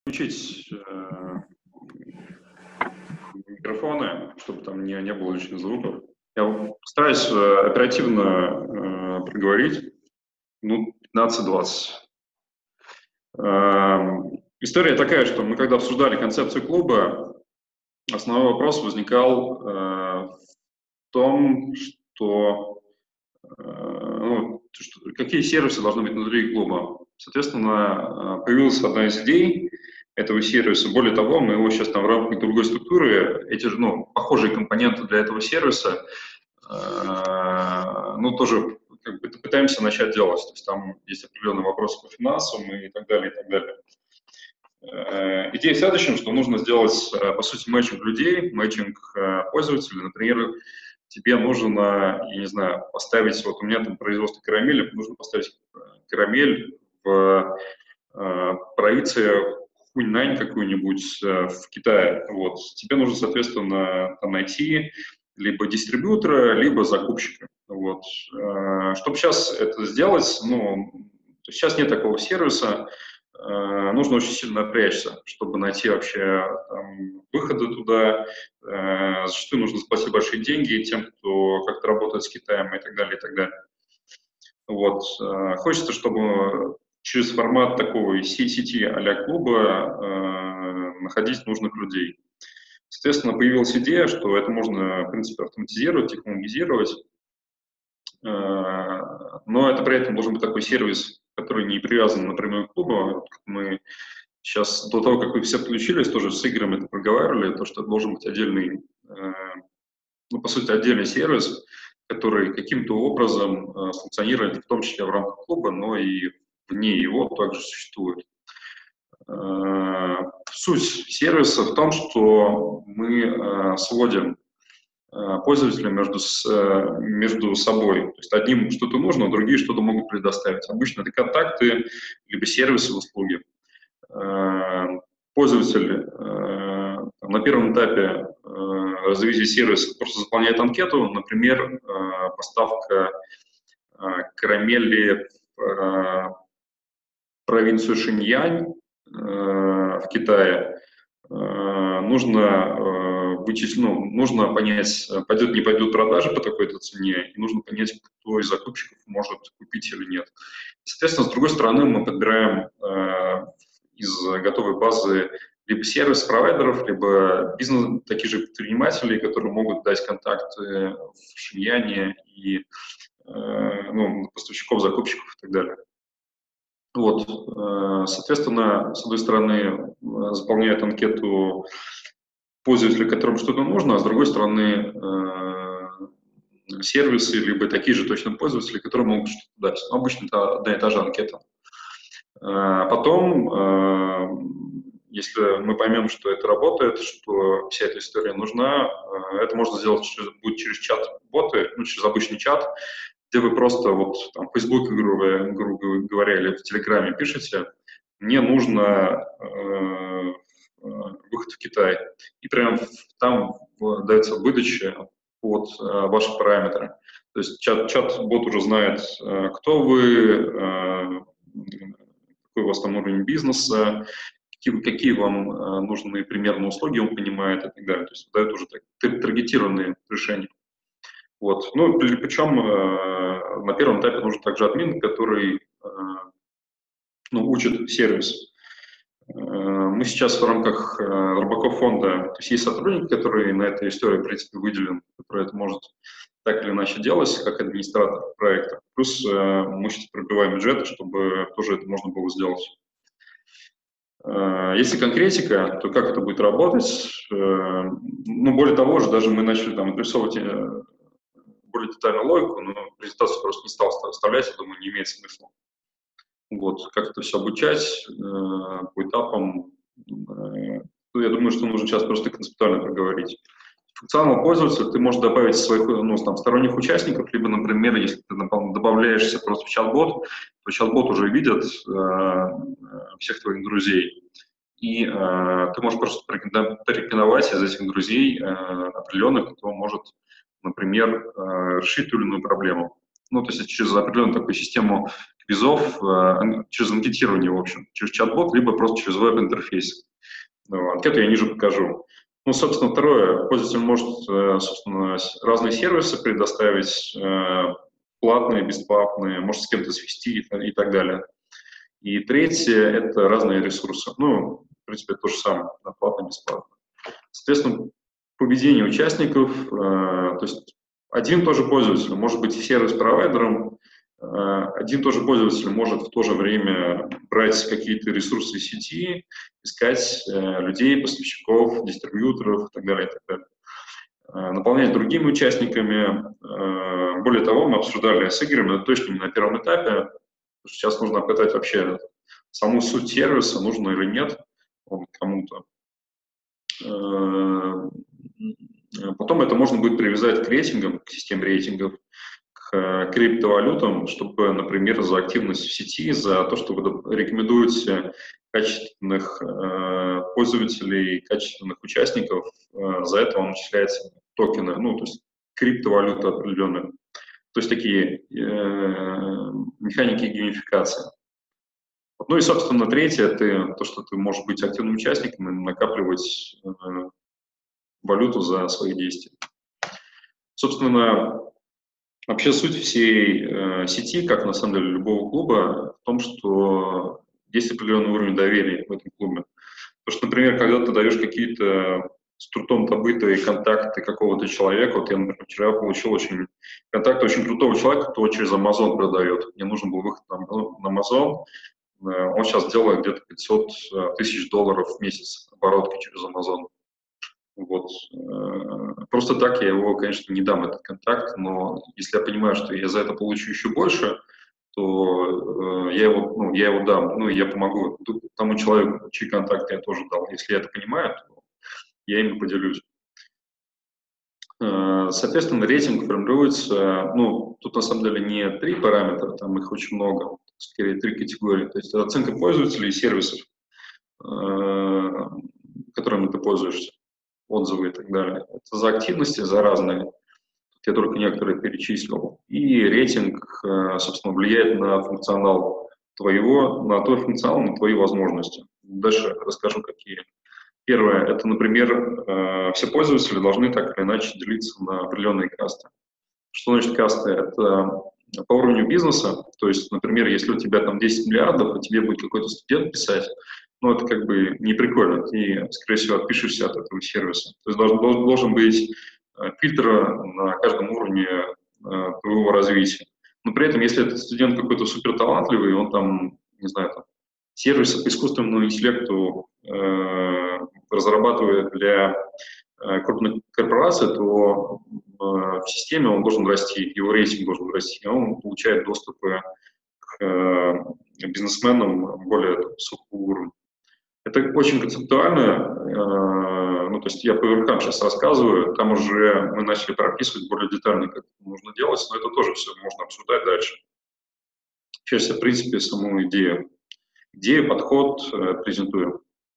Включить микрофоны, чтобы там не было лишних звуков. Я постараюсь оперативно проговорить, 15-20. История такая, что мы когда обсуждали концепцию клуба, основной вопрос возникал в том, что какие сервисы должны быть внутри клуба. Соответственно, появилась одна из идей этого сервиса. Более того, мы его сейчас там в рамках другой структуры, эти же, похожие компоненты для этого сервиса, тоже пытаемся начать делать. То есть там есть определенные вопросы по финансам и так далее, и так далее. Идея в следующем, что нужно сделать, по сути, мэтчинг людей, мэтчинг пользователей. Например, тебе нужно, я не знаю, поставить, вот у меня там производство карамели, нужно поставить карамель в провинции Хуньнань какую-нибудь в Китае. Вот. Тебе нужно, соответственно, там найти либо дистрибьютора, либо закупщика. Вот. Чтобы сейчас это сделать, сейчас нет такого сервиса, нужно очень сильно напрячься, чтобы найти вообще выходы туда. Зачастую нужно заплатить большие деньги тем, кто как-то работает с Китаем и так далее, и так далее. Вот. Хочется, чтобы через формат такой сети а-ля клуба находить нужных людей. Соответственно, появилась идея, что это можно, в принципе, автоматизировать, технологизировать, но это при этом должен быть такой сервис, который не привязан напрямую к клубу. Мы сейчас, до того, как вы все подключились, тоже с Игорем это проговаривали, то, что это должен быть отдельный, по сути, отдельный сервис, который каким-то образом функционирует, в том числе в рамках клуба, но и вне его также существует. Суть сервиса в том, что мы сводим пользователя между собой. То есть одним что-то нужно, а другие что-то могут предоставить. Обычно это контакты, либо сервисы, услуги. Пользователь на первом этапе развития сервиса просто заполняет анкету, например, поставка карамели в провинцию Шиньянь в Китае. Нужно понять, пойдет, не пойдут продажи по такой-то цене, и нужно понять, кто из закупщиков может купить или нет. Соответственно, с другой стороны, мы подбираем из готовой базы либо сервис-провайдеров, либо таких же предпринимателей, которые могут дать контакты в Шиньяне и поставщиков, закупщиков и так далее. Вот, соответственно, с одной стороны, заполняют анкету пользователя, которому что-то нужно, а с другой стороны, сервисы, либо такие же точно пользователи, которые могут что-то дать. Обычно это одна и та же анкета. Потом, если мы поймем, что это работает, что вся эта история нужна, это можно сделать будет через чат-боты, через обычный чат, где вы просто там в Facebook, грубо говоря, или в Телеграме пишете, мне нужно выход в Китай. И прямо там дается выдача под ваши параметры. То есть чат-бот уже знает, кто вы, какой у вас там уровень бизнеса, какие вам нужны примерно услуги, он понимает и так далее. То есть дает уже таргетированные решения. Вот. Причем на первом этапе нужен также админ, который учит сервис. Мы сейчас в рамках Рыбаков фонда, то есть сотрудник, который на этой истории, в принципе, выделен, который это может так или иначе делать, как администратор проекта. Плюс мы сейчас пробиваем бюджет, чтобы тоже это можно было сделать. Если конкретика, то как это будет работать? Более того, даже мы начали отрисовывать более детальную логику, но презентацию просто не стал вставлять, я думаю, не имеет смысла. Вот, как это все обучать по этапам, я думаю, что нужно сейчас просто концептуально проговорить. Функционал пользователя ты можешь добавить своих сторонних участников, либо, например, если ты добавляешься просто в чат-бот, то чат-бот уже видит всех твоих друзей. И ты можешь просто порекомендовать из этих друзей определенных, кто может, например, решить ту или иную проблему. То есть через определенную такую систему визов через анкетирование, в общем, через чат-бот, либо просто через веб-интерфейс. Анкету я ниже покажу. Ну, собственно, второе, пользователь может, собственно, разные сервисы предоставить, платные, бесплатные, может с кем-то свести и так далее. И третье – это разные ресурсы. Ну, в принципе, это то же самое, платно, бесплатно. Соответственно, поведение участников, то есть один тоже пользователь может быть и сервис-провайдером, один тоже пользователь может в то же время брать какие-то ресурсы сети, искать людей, поставщиков, дистрибьюторов и так далее, наполнять другими участниками. Более того, мы обсуждали с Игорем, но это точно не на первом этапе, потому что сейчас нужно обкатать вообще саму суть сервиса, нужно или нет он кому-то. Потом это можно будет привязать к рейтингам, к системе рейтингов, к криптовалютам, чтобы, например, за активность в сети, за то, что вы рекомендуете качественных пользователей, качественных участников, за это вам начисляются токены, ну, то есть криптовалюта определенная. То есть такие механики геймификации. Ну и, собственно, третье, это то, что ты можешь быть активным участником и накапливать валюту за свои действия. Собственно, вообще суть всей сети, как на самом деле любого клуба, в том, что есть определенный уровень доверия в этом клубе. Потому что, например, когда ты даешь какие-то с трудом добытые контакты какого-то человека, вот я, например, вчера получил контакт очень крутого человека, кто через Amazon продает. Мне нужен был выход на Amazon. Он сейчас делает где-то 500 тысяч долларов в месяц оборотки через Amazon. Вот. Просто так я его, конечно, не дам, этот контакт, но если я понимаю, что я за это получу еще больше, то я его дам, ну, и я помогу тому человеку, чей контакт я тоже дал. Если я это понимаю, то я им поделюсь. Соответственно, рейтинг формируется, ну, тут на самом деле не 3 параметра, там их очень много, скорее 3 категории. То есть оценка пользователей и сервисов, которыми ты пользуешься, отзывы и так далее. Это за активности, за разные. Я только некоторые перечислил. И рейтинг, собственно, влияет на функционал на твой функционал, на твои возможности. Дальше расскажу, какие. Первое, это, например, все пользователи должны так или иначе делиться на определенные касты. Что значит касты? Это по уровню бизнеса, то есть, например, если у тебя там 10 миллиардов, и тебе будет какой-то студент писать, ну, это как бы не прикольно, ты, скорее всего, отпишешься от этого сервиса. То есть должен быть фильтр на каждом уровне твоего развития. Но при этом, если этот студент какой-то суперталантливый, он там, не знаю, там, сервисы по искусственному интеллекту разрабатывает для крупных корпораций, то в системе он должен расти, его рейтинг должен расти, и он получает доступы к бизнесменам более высокого уровня. Это очень концептуально, ну, то есть я по верхам сейчас рассказываю, там уже мы начали прописывать более детально, как это нужно делать, но это тоже все можно обсуждать дальше. Сейчас я, в принципе, саму идею, подход презентую.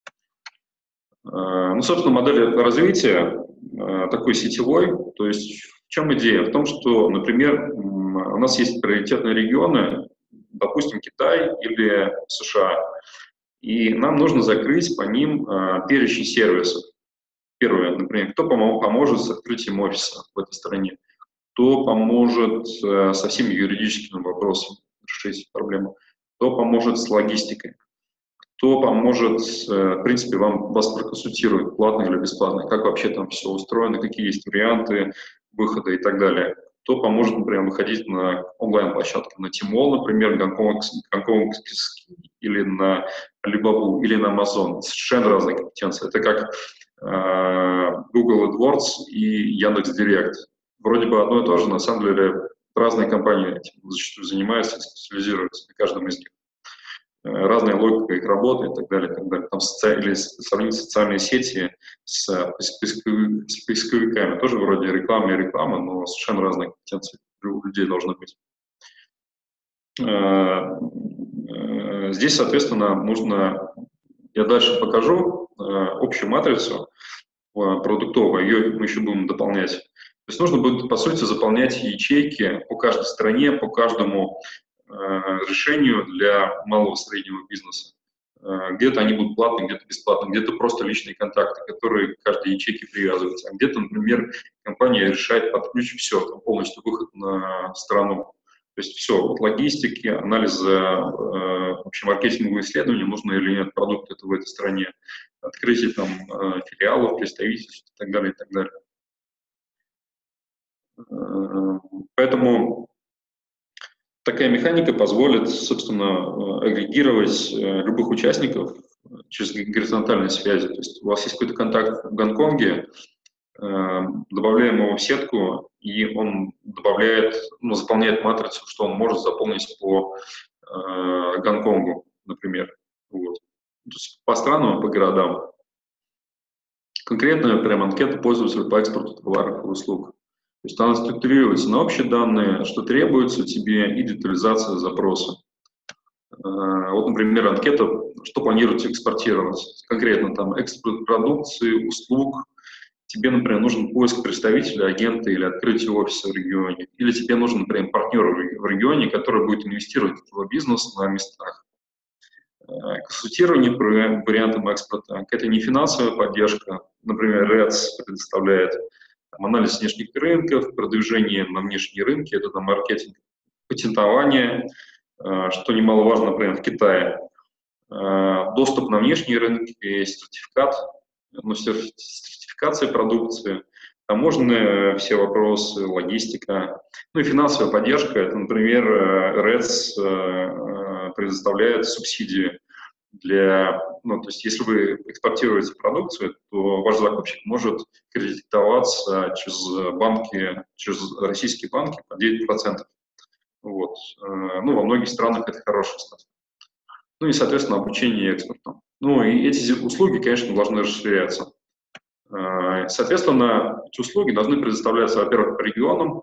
Ну, собственно, модель развития такой сетевой, то есть в чем идея? В том, что, например, у нас есть приоритетные регионы, допустим, Китай или США, и нам нужно закрыть по ним перечень сервисов. Первое, например, кто поможет с открытием офиса в этой стране, кто поможет со всеми юридическими вопросами решить проблему, кто поможет с логистикой, кто поможет, в принципе, вас проконсультирует, платно или бесплатно, как вообще там все устроено, какие есть варианты выхода и так далее. Кто поможет, например, выходить на онлайн-площадки, на Tmall, например, гонконгский, или на Alibaba, или на Amazon. Совершенно разные компетенции. Это как Google AdWords и Яндекс.Директ. Вроде бы одно и то же, на самом деле разные компании этим зачастую занимаются, специализируются на каждом из них. Разная логика их работы и так далее, и так далее. Там или сравнить социальные сети с поисковиками. Тоже вроде реклама, но совершенно разные компетенции у людей должны быть. Здесь, соответственно, нужно, я дальше покажу общую матрицу продуктовую, ее мы еще будем дополнять. То есть нужно будет, по сути, заполнять ячейки по каждой стране, по каждому решению для малого и среднего бизнеса. Где-то они будут платные, где-то бесплатные, где-то просто личные контакты, которые к каждой ячейке привязываются. А где-то, например, компания решает под ключ все, полностью выход на страну. То есть все, от логистики, анализа, вообще маркетинговые исследования, нужно или нет продукт это в этой стране, открытие там филиалов, представительств и так далее, и так далее. Поэтому такая механика позволит, собственно, агрегировать любых участников через горизонтальные связи. То есть у вас есть какой-то контакт в Гонконге, добавляем его в сетку, и он добавляет, заполняет матрицу, что он может заполнить по Гонконгу, например. Вот. То есть по странам, по городам. Конкретная прям анкета пользователя по экспорту товаров и услуг. То есть она структурируется на общие данные, что требуется тебе, и детализация запроса. Вот, например, анкета, что планируете экспортировать. Конкретно там экспорт продукции, услуг. Тебе, например, нужен поиск представителя, агента или открытие офиса в регионе. Или тебе нужен, например, партнер в регионе, который будет инвестировать в твой бизнес на местах. Консультирование по вариантам экспорта. Это не финансовая поддержка. Например, РЭЦ предоставляет анализ внешних рынков, продвижение на внешние рынки, это там маркетинг, патентование, что немаловажно, например, в Китае. Доступ на внешние рынки, сертификат, сертификация продукции, таможенные все вопросы, логистика, и финансовая поддержка. Это, например, РЭЦ предоставляет субсидии для, то есть если вы экспортируете продукцию, то ваш закупщик может кредитоваться через банки, через российские банки по 9%. Вот. Во многих странах это хорошая ставка. И, соответственно, обучение экспорту. И эти услуги, конечно, должны расширяться. Соответственно, эти услуги должны предоставляться, во-первых, по регионам,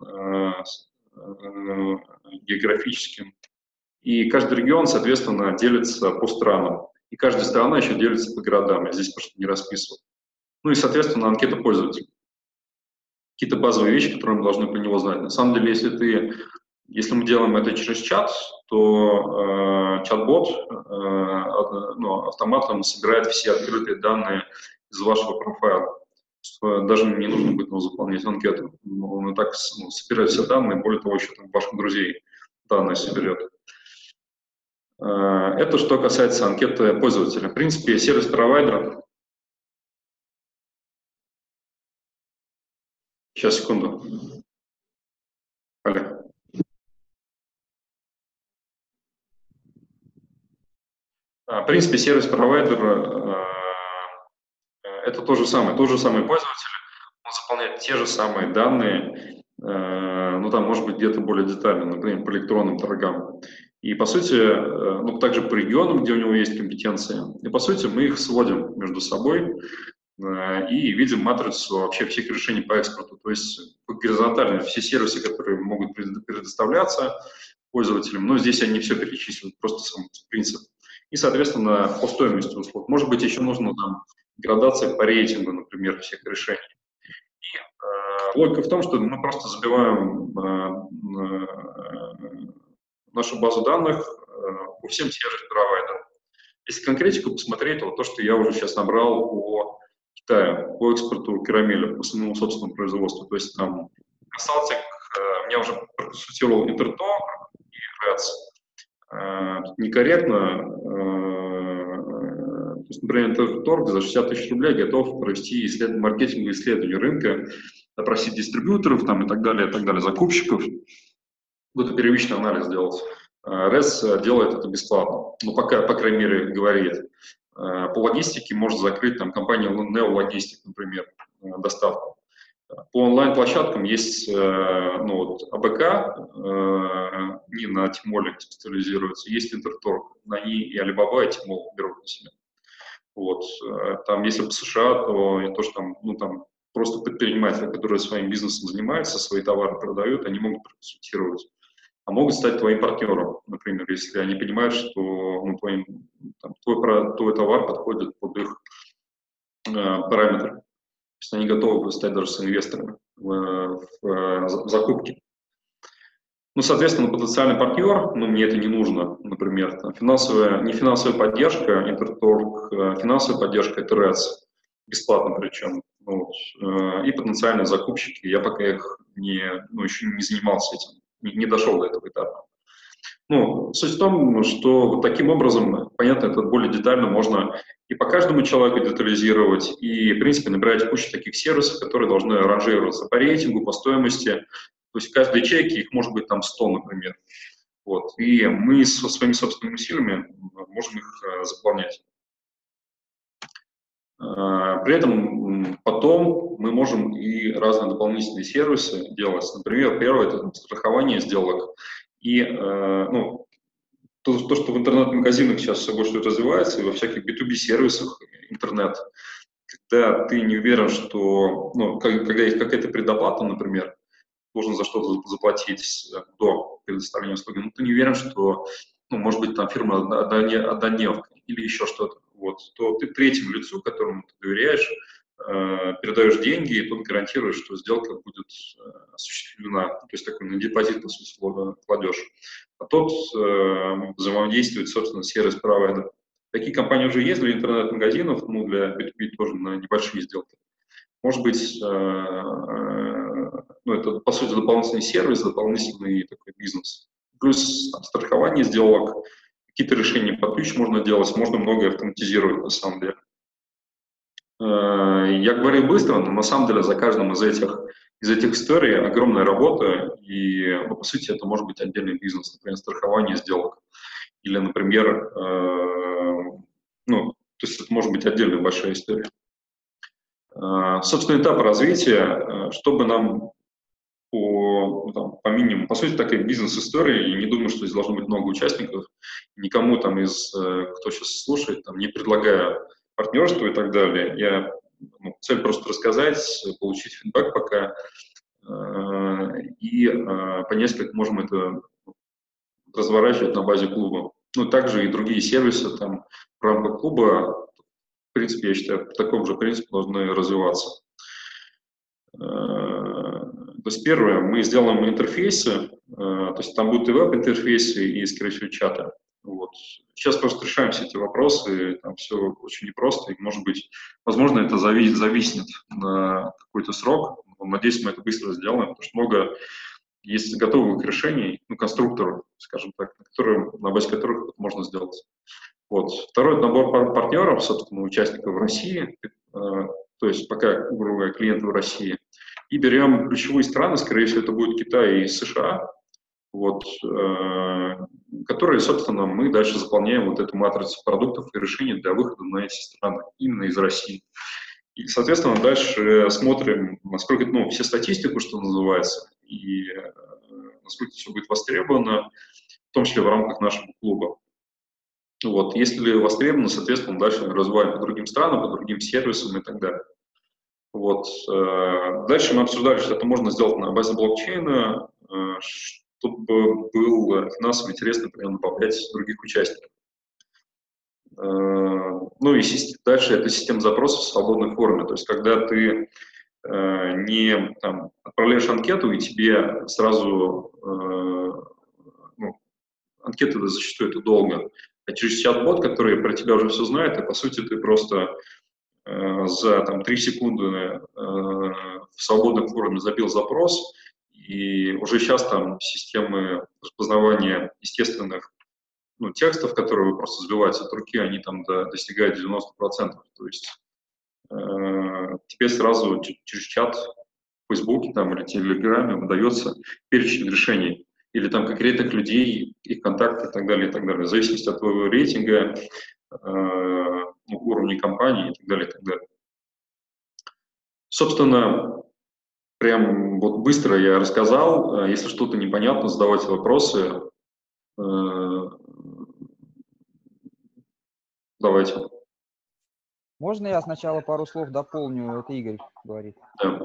географическим, и каждый регион, соответственно, делится по странам. И каждая страна еще делится по городам. Я здесь просто не расписывал. И, соответственно, анкета пользователя. Какие-то базовые вещи, которые мы должны про него знать. На самом деле, если мы делаем это через чат, то чат-бот автоматом собирает все открытые данные из вашего профайла. Даже не нужно будет заполнять анкету. Он и так собирает все данные, более того, еще там ваших друзей данные соберет. Это что касается анкеты пользователя. В принципе, сервис-провайдер. Сейчас, секунду. Олег. В принципе, сервис-провайдер это тот же самый пользователь. Он заполняет те же самые данные, там, может быть, где-то более детально, например, по электронным торгам. И, по сути, также по регионам, где у него есть компетенции. И, по сути, мы их сводим между собой и видим матрицу вообще всех решений по экспорту. То есть горизонтально все сервисы, которые могут предоставляться пользователям, но здесь они все перечислены, просто сам принцип. И, соответственно, по стоимости услуг. Может быть, еще нужно там градация по рейтингу, например, всех решений. И логика в том, что мы просто забиваем нашу базу данных по всем сервис-провайдерам. Если конкретику посмотреть, то что я уже сейчас набрал по Китаю, по экспорту карамели, по своему собственному производству. То есть там консалтинг, меня уже проконсультировал Интертор и РЭЦ. Некорректно. То есть, например, Интертор за 60 тысяч рублей готов провести маркетинговое исследование рынка, опросить дистрибьюторов там, и так далее, закупщиков. Какой-то первичный анализ делать. РЭЦ делает это бесплатно. Пока, по крайней мере, говорит. По логистике может закрыть там компания Neologistic, например, доставку. По онлайн-площадкам есть АБК, не на Тимоле специализируется, есть Интерторг, они и Alibaba, и Тимол берут на себя. Вот. Там, если по США, то тоже там просто предприниматели, которые своим бизнесом занимаются, свои товары продают, они могут проконсультировать. А могут стать твоим партнером, например, если они понимают, что твой товар подходит под их параметры. То есть они готовы стать даже с инвесторами в закупке. Ну, соответственно, потенциальный партнер, ну, мне это не нужно, например, там, не финансовая поддержка, Интерторг, финансовая поддержка, это РЭЦ, бесплатно причем. Ну, вот, и потенциальные закупщики, я пока их еще не занимался этим, не дошел до этого этапа. Ну, суть в том, что вот таким образом, понятно, это более детально можно и по каждому человеку детализировать, и, в принципе, набирать кучу таких сервисов, которые должны ранжироваться по рейтингу, по стоимости. То есть в каждой ячейке их может быть там 100, например. Вот. И мы со своими собственными усилиями можем их заполнять. При этом потом мы можем и разные дополнительные сервисы делать. Например, первое – это страхование сделок. И ну, то, что в интернет-магазинах сейчас все больше развивается, и во всяких B2B-сервисах интернет, когда ты не уверен, что, ну, когда есть какая-то предоплата, например, должен за что-то заплатить до предоставления услуги, но ты не уверен, что, ну, может быть, там фирма однодневка или еще что-то, вот, то ты третьему лицу, которому ты доверяешь, передаешь деньги, и тот гарантирует, что сделка будет осуществлена, то есть такой на депозит, по сути, кладешь. А тот взаимодействует, собственно, с сервис-провайдером. Такие компании уже есть для интернет-магазинов, ну, для B2B тоже на небольшие сделки. Может быть, ну, это, по сути, дополнительный сервис, дополнительный такой бизнес. Плюс там, страхование сделок, какие-то решения под ключ можно делать, можно многое автоматизировать на самом деле. Я говорю быстро, но на самом деле за каждым из этих историй огромная работа, и, ну, по сути, это может быть отдельный бизнес, например, страхование сделок. Или, например, ну, то есть это может быть отдельная большая история. Собственно, этап развития, чтобы нам по минимуму, по сути, такая бизнес-история, и не думаю, что здесь должно быть много участников, никому там кто сейчас слушает, там, не предлагая партнерство и так далее. Цель просто рассказать, получить фидбэк пока, и понять, как можем это разворачивать на базе клуба. Ну, также и другие сервисы там в рамках клуба, в принципе, я считаю, по такому же принципу должны развиваться. То есть первое, мы сделаем интерфейсы, то есть там будут и веб-интерфейсы, и, скорее всего, чаты. Вот. Сейчас просто решаем все эти вопросы, там все очень непросто, и, может быть, возможно, это зависнет на какой-то срок. Но, надеюсь, мы это быстро сделаем, потому что много есть готовых решений, ну, конструкторов, скажем так, на базе которых это можно сделать. Вот. Второй – это набор партнеров, собственно, участников в России, то есть пока, грубо говоря, клиенты в России. И берем ключевые страны, скорее всего, это будет Китай и США, вот, которые, собственно, мы дальше заполняем вот эту матрицу продуктов и решений для выхода на эти страны, именно из России. И, соответственно, дальше смотрим, насколько, ну, все статистику, что называется, и насколько все будет востребовано, в том числе в рамках нашего клуба. Вот. Если востребовано, соответственно, дальше развиваем по другим странам, по другим сервисам и так далее. Вот. Дальше мы обсуждали, что это можно сделать на базе блокчейна, чтобы было финансово интересно, например, добавлять других участников. Ну и дальше это система запросов в свободной форме. То есть когда ты не там, отправляешь анкету, и тебе сразу анкеты зачастую это долго, а через чат-бот, который про тебя уже все знает, и по сути ты просто за там, 3 секунды в свободной форме забил запрос, и уже сейчас там системы распознавания естественных текстов, которые вы просто сбиваете от руки, они там достигают 90%. То есть тебе сразу через чат в Фейсбуке там, или Телеграме выдается перечень решений, или там конкретных людей, их контакты и так далее, и так далее, в зависимости от твоего рейтинга, уровня компании и так далее, и так далее. Собственно, прям вот быстро я рассказал. Если что-то непонятно, задавайте вопросы. Давайте. Можно я сначала пару слов дополню? Это Игорь говорит. Да.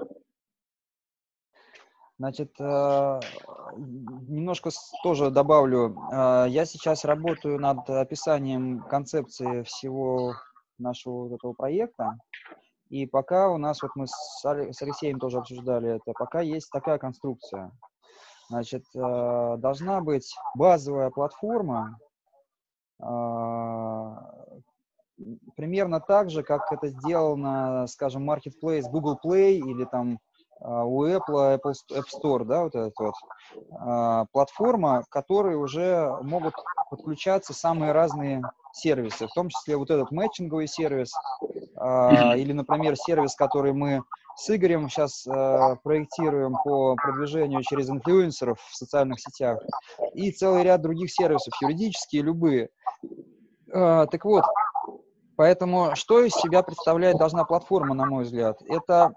Значит, немножко тоже добавлю. Я сейчас работаю над описанием концепции всего нашего вот этого проекта. И пока у нас, вот мы с Алексеем тоже обсуждали это, пока есть такая конструкция. Значит, должна быть базовая платформа, примерно так же, как это сделано, скажем, Marketplace Google Play или там у Apple App Store, да, вот этот вот. Платформа, к которой уже могут подключаться самые разные сервисы, в том числе вот этот мэтчинговый сервис, или, например, сервис, который мы с Игорем сейчас проектируем по продвижению через инфлюенсеров в социальных сетях, и целый ряд других сервисов, юридические, любые. Так вот, поэтому что из себя представляет должна платформа, на мой взгляд? Это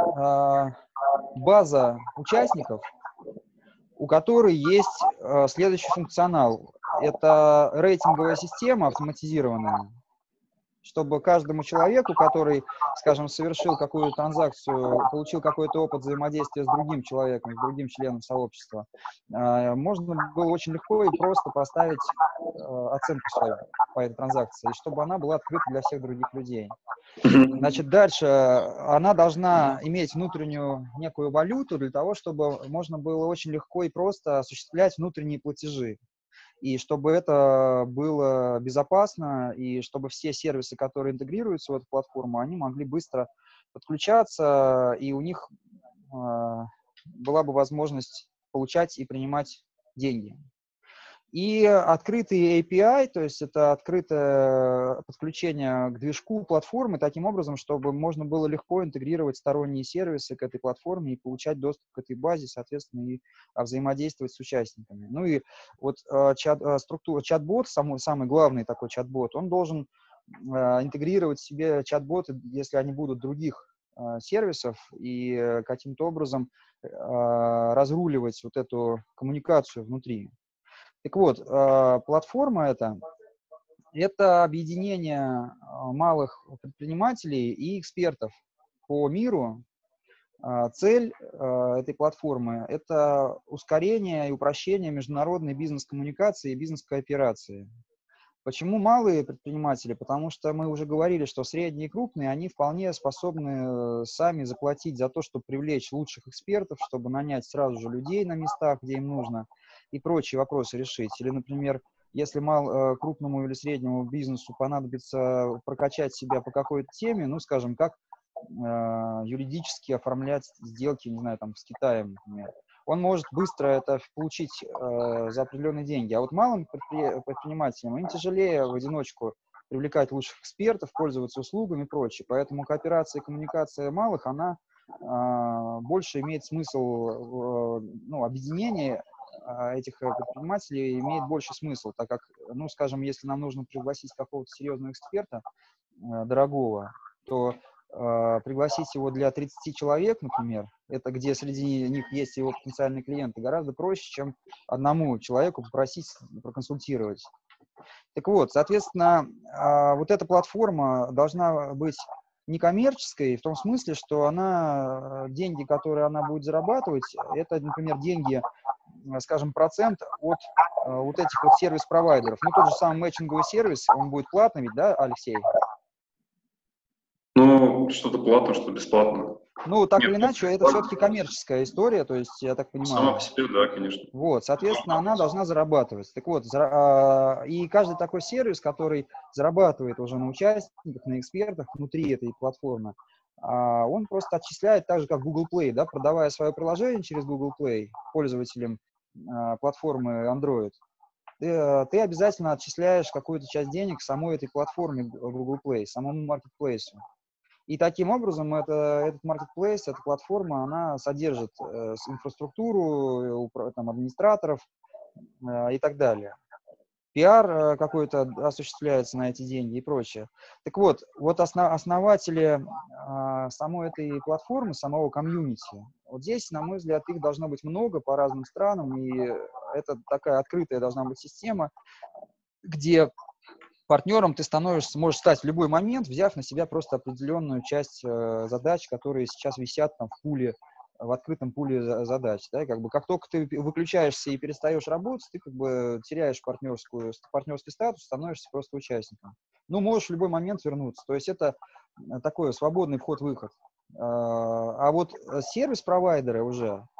база участников, у которой есть следующий функционал. Это рейтинговая система автоматизированная, чтобы каждому человеку, который, скажем, совершил какую-то транзакцию, получил какой-то опыт взаимодействия с другим человеком, с другим членом сообщества, можно было очень легко и просто поставить оценку свою по этой транзакции, и чтобы она была открыта для всех других людей. Значит, дальше она должна иметь внутреннюю некую валюту для того, чтобы можно было очень легко и просто осуществлять внутренние платежи. И чтобы это было безопасно, и чтобы все сервисы, которые интегрируются в эту платформу, они могли быстро подключаться, и у них была бы возможность получать и принимать деньги. И открытый API, то есть это открытое подключение к движку платформы таким образом, чтобы можно было легко интегрировать сторонние сервисы к этой платформе и получать доступ к этой базе, соответственно, и взаимодействовать с участниками. Ну и вот структура чат-бот, самый главный такой чат-бот, он должен интегрировать в себе чат-боты, если они будут других сервисов, и каким-то образом разруливать вот эту коммуникацию внутри. Так вот, платформа это объединение малых предпринимателей и экспертов по миру. Цель этой платформы – это ускорение и упрощение международной бизнес-коммуникации и бизнес-кооперации. Почему малые предприниматели? Потому что мы уже говорили, что средние и крупные, они вполне способны сами заплатить за то, чтобы привлечь лучших экспертов, чтобы нанять сразу же людей на местах, где им нужно, и прочие вопросы решить. Или, например, если крупному или среднему бизнесу понадобится прокачать себя по какой-то теме, ну, скажем, как юридически оформлять сделки, не знаю, там, с Китаем, например, он может быстро это получить за определенные деньги. А вот малым предпринимателям им тяжелее в одиночку привлекать лучших экспертов, пользоваться услугами и прочее. Поэтому кооперация и коммуникация малых, она больше имеет смысл, ну, объединение этих предпринимателей имеет больше смысл, так как, ну, скажем, если нам нужно пригласить какого-то серьезного эксперта, дорогого, то пригласить его для 30 человек, например, это где среди них есть его потенциальные клиенты, гораздо проще, чем одному человеку попросить проконсультировать. Так вот, соответственно, вот эта платформа должна быть некоммерческой в том смысле, что она, деньги, которые она будет зарабатывать, это, например, деньги, скажем, процент от вот этих вот сервис-провайдеров. Ну, тот же самый мэтчинговый сервис, он будет платный ведь, да, Алексей? Ну, что-то платно, что бесплатно. Ну, так Нет, или иначе, это все-таки коммерческая история, то есть, я так понимаю. сама по себе, да, конечно. Вот, соответственно, она должна зарабатывать. Так вот, и каждый такой сервис, который зарабатывает уже на участниках, на экспертах внутри этой платформы, он просто отчисляет так же, как Google Play, да, продавая свое приложение через Google Play пользователям платформы Android. Ты обязательно отчисляешь какую-то часть денег самой этой платформе Google Play, самому Marketplace. И таким образом этот marketplace, эта платформа, она содержит инфраструктуру, там, администраторов и так далее. Пиар какой-то осуществляется на эти деньги и прочее. Так вот, основатели самой этой платформы, самого комьюнити, вот здесь, на мой взгляд, их должно быть много по разным странам, и это такая открытая должна быть система, где партнером ты можешь стать в любой момент, взяв на себя просто определенную часть задач, которые сейчас висят там в открытом пуле задач. Да? Как бы, как только ты выключаешься и перестаешь работать, ты как бы теряешь партнерский статус, становишься просто участником. Ну, можешь в любой момент вернуться. То есть это такой свободный вход-выход. А вот сервис-провайдеры уже,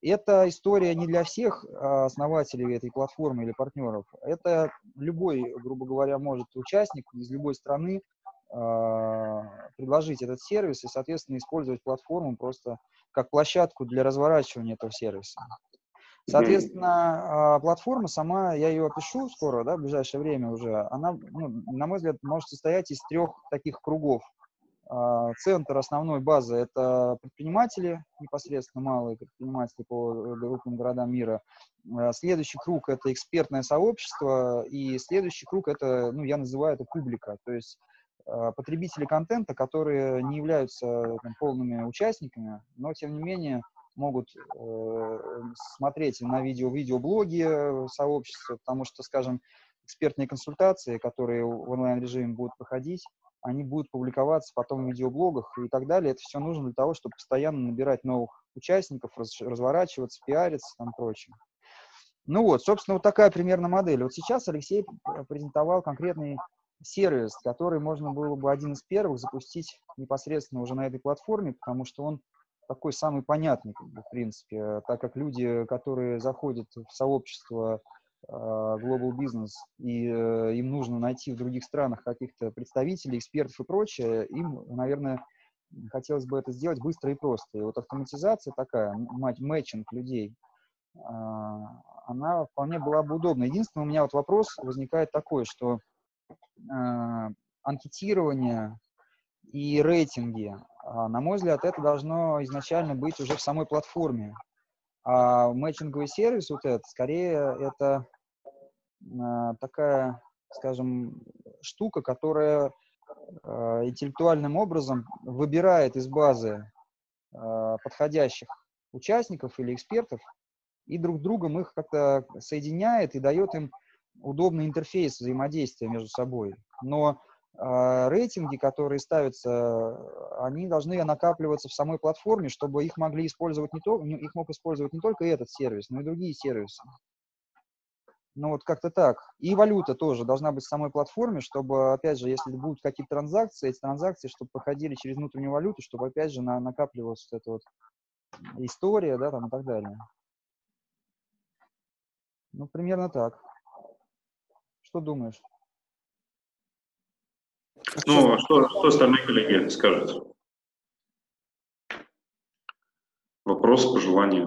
эта история не для всех основателей этой платформы или партнеров. Это любой, грубо говоря, может участник из любой страны предложить этот сервис и, соответственно, использовать платформу просто как площадку для разворачивания этого сервиса. Соответственно, платформа сама, я ее опишу скоро, да, в ближайшее время уже, она, ну, на мой взгляд, может состоять из 3 таких кругов. Центр основной базы – это предприниматели, непосредственно малые предприниматели по крупным городам мира. Следующий круг – это экспертное сообщество, и следующий круг – это, ну, я называю это публика, то есть потребители контента, которые не являются там полными участниками, но, тем не менее, могут смотреть на видеоблоги сообщества, потому что, скажем, экспертные консультации, которые в онлайн-режиме будут проходить, они будут публиковаться потом в видеоблогах и так далее. Это все нужно для того, чтобы постоянно набирать новых участников, разворачиваться, пиариться и там прочее. Ну вот, собственно, вот такая примерно модель. Вот сейчас Алексей презентовал конкретный сервис, который можно было бы один из первых запустить непосредственно уже на этой платформе, потому что он такой самый понятный, в принципе, так как люди, которые заходят в сообщество Global Business, и им нужно найти в других странах каких-то представителей, экспертов и прочее, им, наверное, хотелось бы это сделать быстро и просто. И вот автоматизация такая, мэтчинг людей, она вполне была бы удобна. Единственное, у меня вот вопрос возникает такой, что анкетирование и рейтинги, на мой взгляд, это должно изначально быть уже в самой платформе. А мэтчинговый сервис вот этот, скорее, это такая, скажем, штука, которая интеллектуальным образом выбирает из базы подходящих участников или экспертов и друг с другом их как-то соединяет и дает им удобный интерфейс взаимодействия между собой. Но рейтинги, которые ставятся, они должны накапливаться в самой платформе, чтобы их могли использовать их мог использовать не только этот сервис, но и другие сервисы. Ну вот как-то так. И валюта тоже должна быть в самой платформе, чтобы, опять же, если будут какие-то транзакции, эти транзакции, чтобы проходили через внутреннюю валюту, чтобы, опять же, накапливалась вот эта вот история, да, там и так далее. Ну, примерно так. Что думаешь? Ну, что остальные коллеги скажут? Вопрос, пожелания.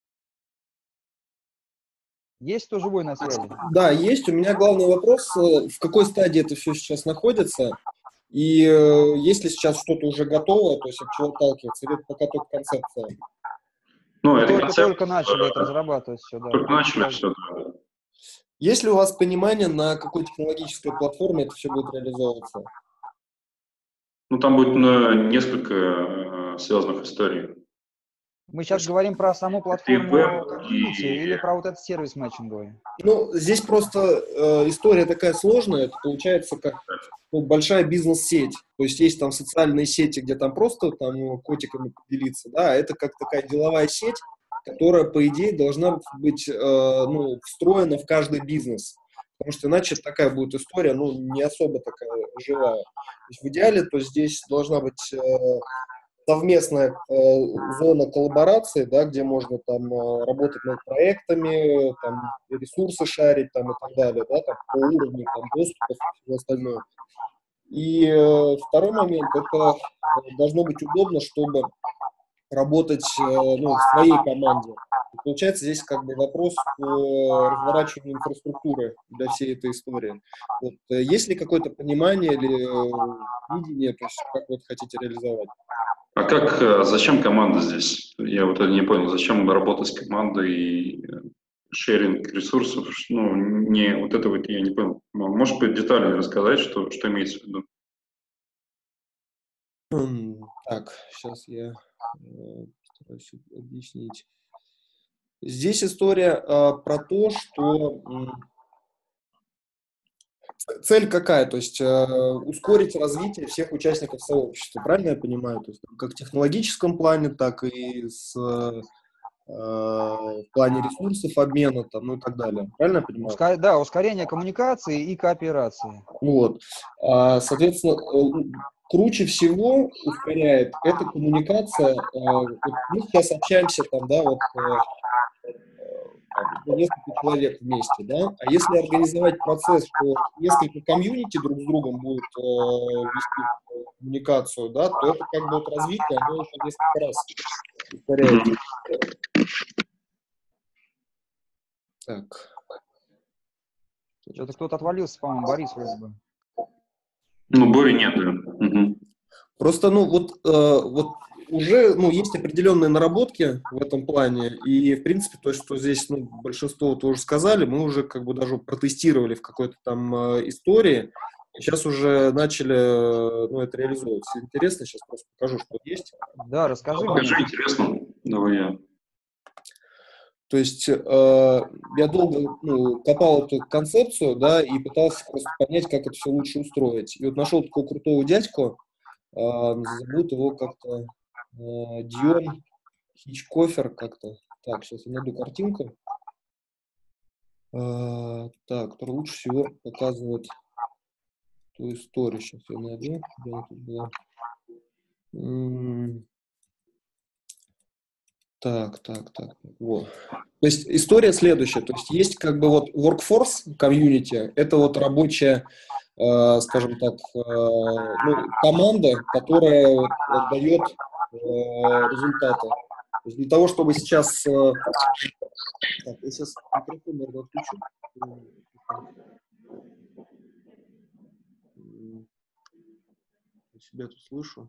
Есть кто живой на связи? Да, есть. У меня главный вопрос, в какой стадии это все сейчас находится, и есть ли сейчас что-то уже готово, то есть от чего отталкиваться, или это пока только концепция? Ну, это только начали это разрабатывать все, да. Только начали все, да. Есть ли у вас понимание, на какой технологической платформе это все будет реализовываться? Ну, там будет несколько связанных историй. Мы сейчас говорим про саму платформу комьюнити или про вот этот сервис мэтчинговый? Ну, здесь просто история такая сложная, это получается как большая бизнес-сеть. То есть есть там социальные сети, где там просто там котиками поделиться, да, а это как такая деловая сеть, которая, по идее, должна быть встроена в каждый бизнес. Потому что иначе такая будет история, ну, не особо такая живая. То есть в идеале, то здесь должна быть совместная зона коллаборации, да, где можно там работать над проектами, там, ресурсы шарить там, и так далее, да, там, по уровню там, доступов и всего остального. И второй момент, это должно быть удобно, чтобы работать в своей команде. И получается, здесь как бы вопрос по разворачиванию инфраструктуры для всей этой истории. Вот, есть ли какое-то понимание или видение, то есть как вы это хотите реализовать? А зачем команда здесь? Я вот это не понял. Зачем работать с командой и шеринг ресурсов? Ну, вот это вот я не понял. Можешь детально рассказать, что имеется в виду? Так, сейчас я постараюсь объяснить. Здесь история про то, что цель какая? То есть ускорить развитие всех участников сообщества, правильно я понимаю? То есть как в технологическом плане, так и в плане ресурсов, обмена там, ну и так далее. Правильно я понимаю? Да, ускорение коммуникации и кооперации. Вот. Соответственно, круче всего ускоряет эта коммуникация. Вот мы сейчас общаемся там, да, вот несколько человек вместе, да, а если организовать процесс, что несколько комьюнити друг с другом будут вести коммуникацию, да, то это как бы вот развитие, оно еще несколько раз ускоряется. Так. Что-то кто-то отвалился, по-моему, Борис вроде бы. Ну, Бори нет, да. Угу. Просто, ну, вот уже, ну, есть определенные наработки в этом плане, и, в принципе, то, что здесь, ну, большинство тоже сказали, мы уже как бы даже протестировали в какой-то там истории, сейчас уже начали, ну, это реализовывать. Если интересно, сейчас просто покажу, что есть. Да, расскажи мне. Покажи, интересно. Давай я. То есть я долго, ну, копал эту концепцию, да, и пытался просто понять, как это все лучше устроить. И вот нашел такого крутого дядьку, зовут его как-то Дион Хичкофер как-то. Так, сейчас я найду картинку. Так, который лучше всего показывает ту историю. Сейчас я найду. Где она тут была? Так. Вот. То есть история следующая. То есть есть как бы вот workforce комьюнити, это вот рабочая, скажем так, ну, команда, которая вот дает результаты. То есть для того, чтобы сейчас... Так, я сейчас микрофон, наверное, отключу. Я себя тут слышу.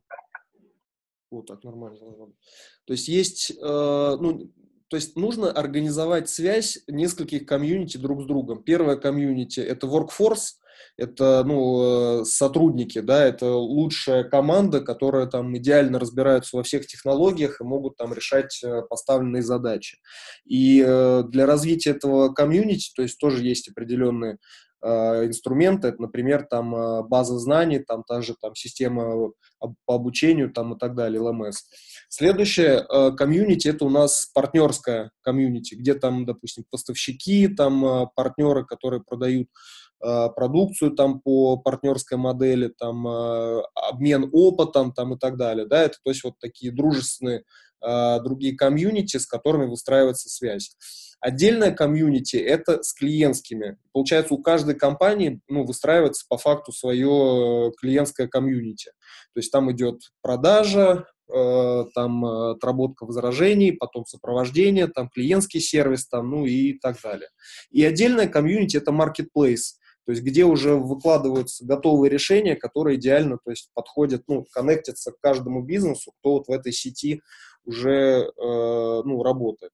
Вот так нормально. То есть есть, ну, то есть нужно организовать связь нескольких комьюнити друг с другом. Первое комьюнити – это workforce, это, ну, сотрудники, да, это лучшая команда, которая там идеально разбираются во всех технологиях и могут там решать поставленные задачи. И для развития этого комьюнити, то есть тоже есть определенные инструменты, это, например, там база знаний, там также там система по обучению там и так далее, ЛМС. Следующее комьюнити – это у нас партнерская комьюнити, где там, допустим, поставщики, там партнеры, которые продают продукцию там по партнерской модели, там обмен опытом там и так далее, да, это то есть вот такие дружественные другие комьюнити, с которыми выстраивается связь. Отдельная комьюнити – это с клиентскими. Получается, у каждой компании, ну, выстраивается по факту свое клиентское комьюнити. То есть там идет продажа, там отработка возражений, потом сопровождение, там клиентский сервис, там, ну и так далее. И отдельная комьюнити – это marketplace, то есть где уже выкладываются готовые решения, которые идеально, то есть подходят, ну, коннектятся к каждому бизнесу, кто вот в этой сети уже, ну, работает.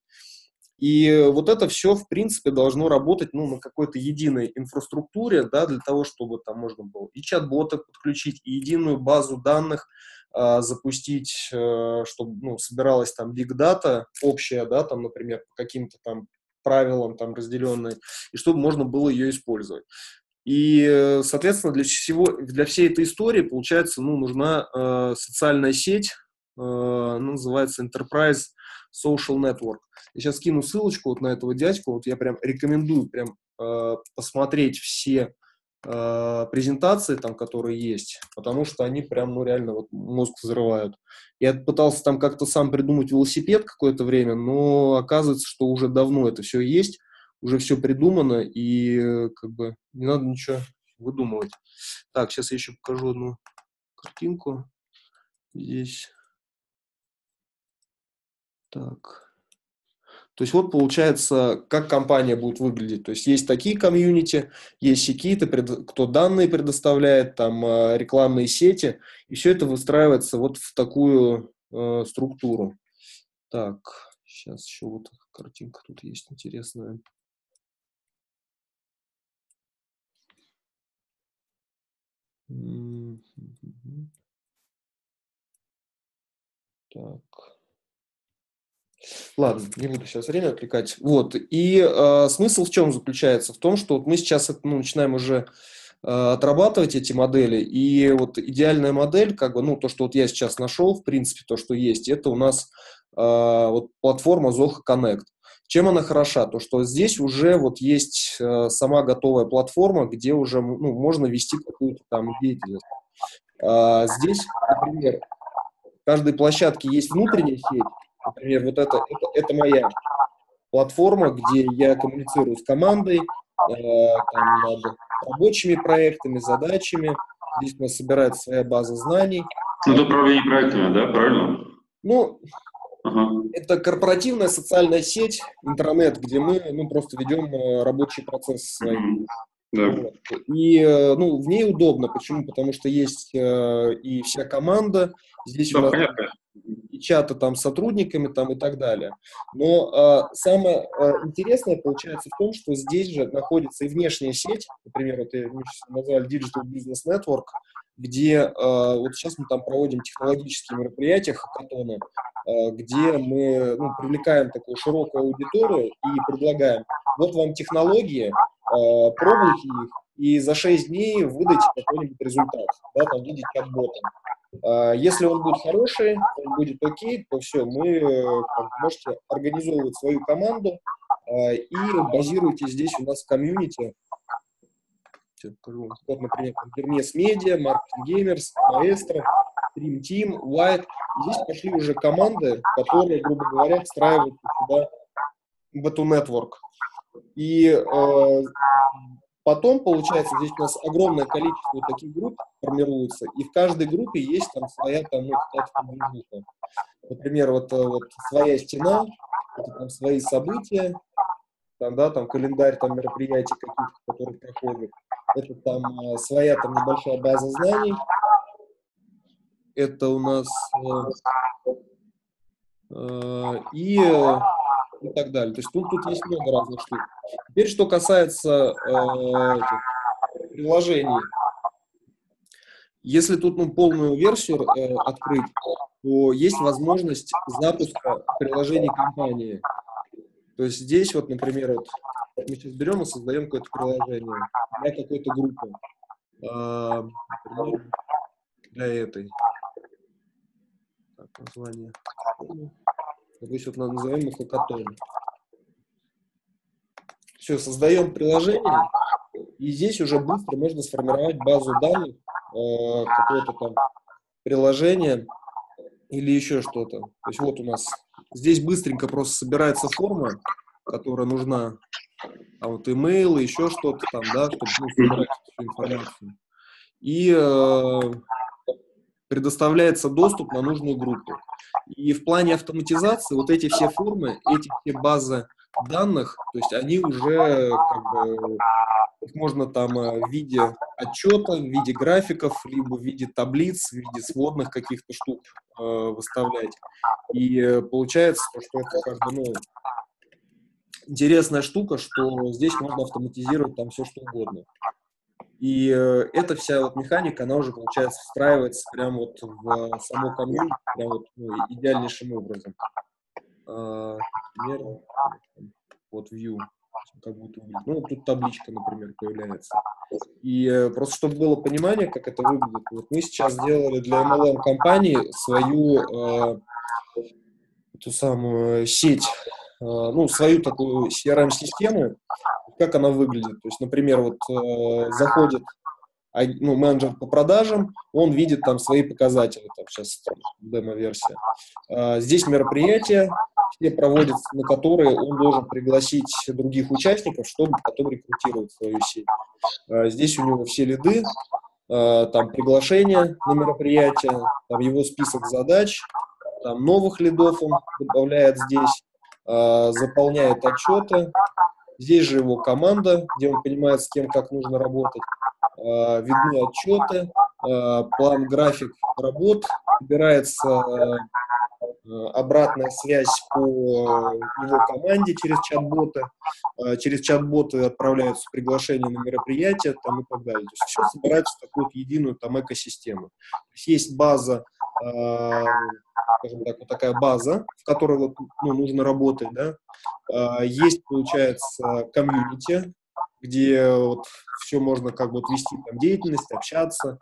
И вот это все, в принципе, должно работать, ну, на какой-то единой инфраструктуре, да, для того, чтобы там можно было и чат-боты подключить, и единую базу данных запустить, чтобы, ну, собиралась там big data общая, да, там, например, по каким-то там правилам там разделенной, и чтобы можно было ее использовать. И, соответственно, для всей этой истории, получается, ну, нужна социальная сеть, ну, называется Enterprise Social Network. Я сейчас скину ссылочку вот на этого дядьку, вот я прям рекомендую прям посмотреть все презентации там, которые есть, потому что они прям, ну, реально вот мозг взрывают. Я пытался там как-то сам придумать велосипед какое-то время, но оказывается, что уже давно это все есть, уже все придумано, и как бы не надо ничего выдумывать. Так, сейчас я еще покажу одну картинку. Здесь. Так. То есть вот получается, как компания будет выглядеть. То есть есть такие комьюнити, есть какие-то, кто данные предоставляет, там рекламные сети, и все это выстраивается вот в такую структуру. Так, сейчас еще вот картинка тут есть интересная. Так. Ладно, не буду сейчас время отвлекать. Вот. И смысл в чем заключается? В том, что вот мы сейчас начинаем уже отрабатывать эти модели, и вот идеальная модель, как бы, ну, то, что вот я сейчас нашел, в принципе, то, что есть, это у нас вот платформа Zoho Connect. Чем она хороша? То, что здесь уже вот есть сама готовая платформа, где уже, ну, можно вести какую-то там деятельность. Здесь, например, в каждой площадке есть внутренняя сеть. Например, вот это моя платформа, где я коммуницирую с командой, там, над рабочими проектами, задачами. Здесь у нас собирается своя база знаний. Это управление проектами, да, правильно? Ну, Ага. это корпоративная социальная сеть, интернет, где мы просто ведем рабочий процесс свои. Да. Вот. И в ней удобно. Почему? Потому что есть и вся команда, здесь у Да, нас понятно. и чаты там с сотрудниками там, и так далее. Но самое интересное получается в том, что здесь же находится и внешняя сеть, например, вот мы сейчас назвали Digital Business Network, где вот сейчас мы там проводим технологические мероприятия, хакатоны, где мы привлекаем такую широкую аудиторию и предлагаем, вот вам технологии, пробуйте их, и за 6 дней выдайте какой-нибудь результат, да, там, в виде чат-бота. Если он будет хороший, он будет окей, то все, можете организовывать свою команду и базируйте здесь у нас в комьюнити. Вот, например, Hermes Media, Marketing Gamers, Maestro, Stream Team, White. И здесь пошли уже команды, которые, грубо говоря, встраиваются сюда, в эту network. И потом, получается, здесь у нас огромное количество таких групп формируется, и в каждой группе есть там своя движуха. Например, вот своя стена, это там свои события, там, да, там календарь там мероприятий каких-то, которые проходят. Это там своя там небольшая база знаний. Это у нас и так далее. То есть тут есть много разных штук. Теперь, что касается приложений. Если тут полную версию открыть, то есть возможность запуска приложений компании. То есть здесь вот, например, вот, мы сейчас берем и создаем какое-то приложение для какой-то группы. Например, для этой. Так, название. Здесь вот назовем их хакатон. Все, создаем приложение, и здесь уже быстро можно сформировать базу данных, какое-то там приложение или еще что-то. То есть вот у нас здесь быстренько просто собирается форма, которая нужна, а вот email, еще что-то там, да, чтобы собирать всю информацию. И предоставляется доступ на нужную группу. И в плане автоматизации вот эти все формы, эти все базы данных, то есть они уже их можно там в виде отчета, в виде графиков, либо в виде таблиц, в виде сводных каких-то штук выставлять. И получается, что это интересная штука, что здесь можно автоматизировать там все, что угодно. И эта вся вот механика, она уже, получается, встраивается прямо вот в само комьюнити, прям вот идеальнейшим образом. Например, вот view, как будто выглядит. Тут табличка, например, появляется. И просто, чтобы было понимание, как это выглядит, вот мы сейчас сделали для MLM-компании свою эту самую сеть, свою такую CRM-систему, как она выглядит. То есть, например, вот заходит менеджер по продажам, он видит там свои показатели, там сейчас демо-версия. Здесь мероприятия, все проводятся, на которые он должен пригласить других участников, чтобы потом рекрутировать свою сеть. Здесь у него все лиды, там приглашения на мероприятие, там его список задач, там новых лидов он добавляет здесь, заполняет отчеты. Здесь же его команда, где он понимает, с кем как нужно работать. Видны отчеты, план, график работ, собирается обратная связь по его команде через чат-боты. Через чат-боты отправляются приглашения на мероприятия там, и так далее. То есть все собирается в такую единую там экосистему. То есть база, скажем так, вот такая база, в которой вот, нужно работать, да. Есть, получается, комьюнити, где вот все можно как бы вести там деятельность, общаться,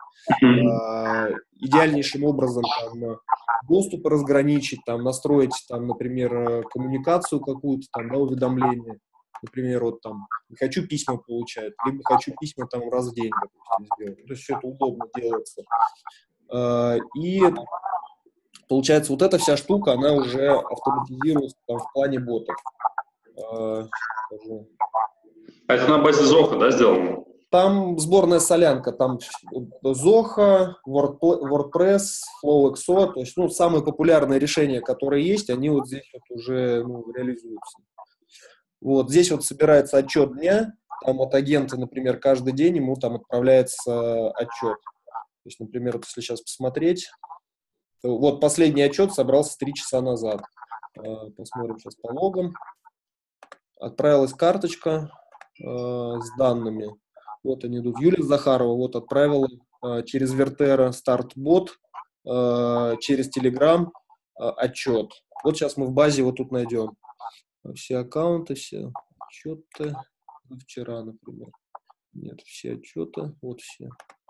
идеальнейшим образом там доступ разграничить, там настроить там, например, коммуникацию какую-то там, да, уведомление. Например, вот там не хочу письма получать, либо хочу письма там раз в день, допустим, сделать. То есть все это удобно делается. И получается, вот эта вся штука, она уже автоматизируется там, в плане ботов. А это на базе Zoho, да, сделано? Там сборная солянка, там Zoho, WordPress, FlowXO, то есть, ну, самые популярные решения, которые есть, они вот здесь вот уже, ну, реализуются. Вот здесь вот собирается отчет дня, там от агента, например, каждый день ему там отправляется отчет. То есть, например, вот если сейчас посмотреть, то вот последний отчет собрался 3 часа назад. Посмотрим сейчас по логам. Отправилась карточка с данными. Вот они идут. Юлия Захарова вот отправила через Вертера стартбот, через Telegram отчет. Вот сейчас мы в базе вот тут найдем все аккаунты, все отчеты. Вчера, например. Нет, все отчеты. Вот все.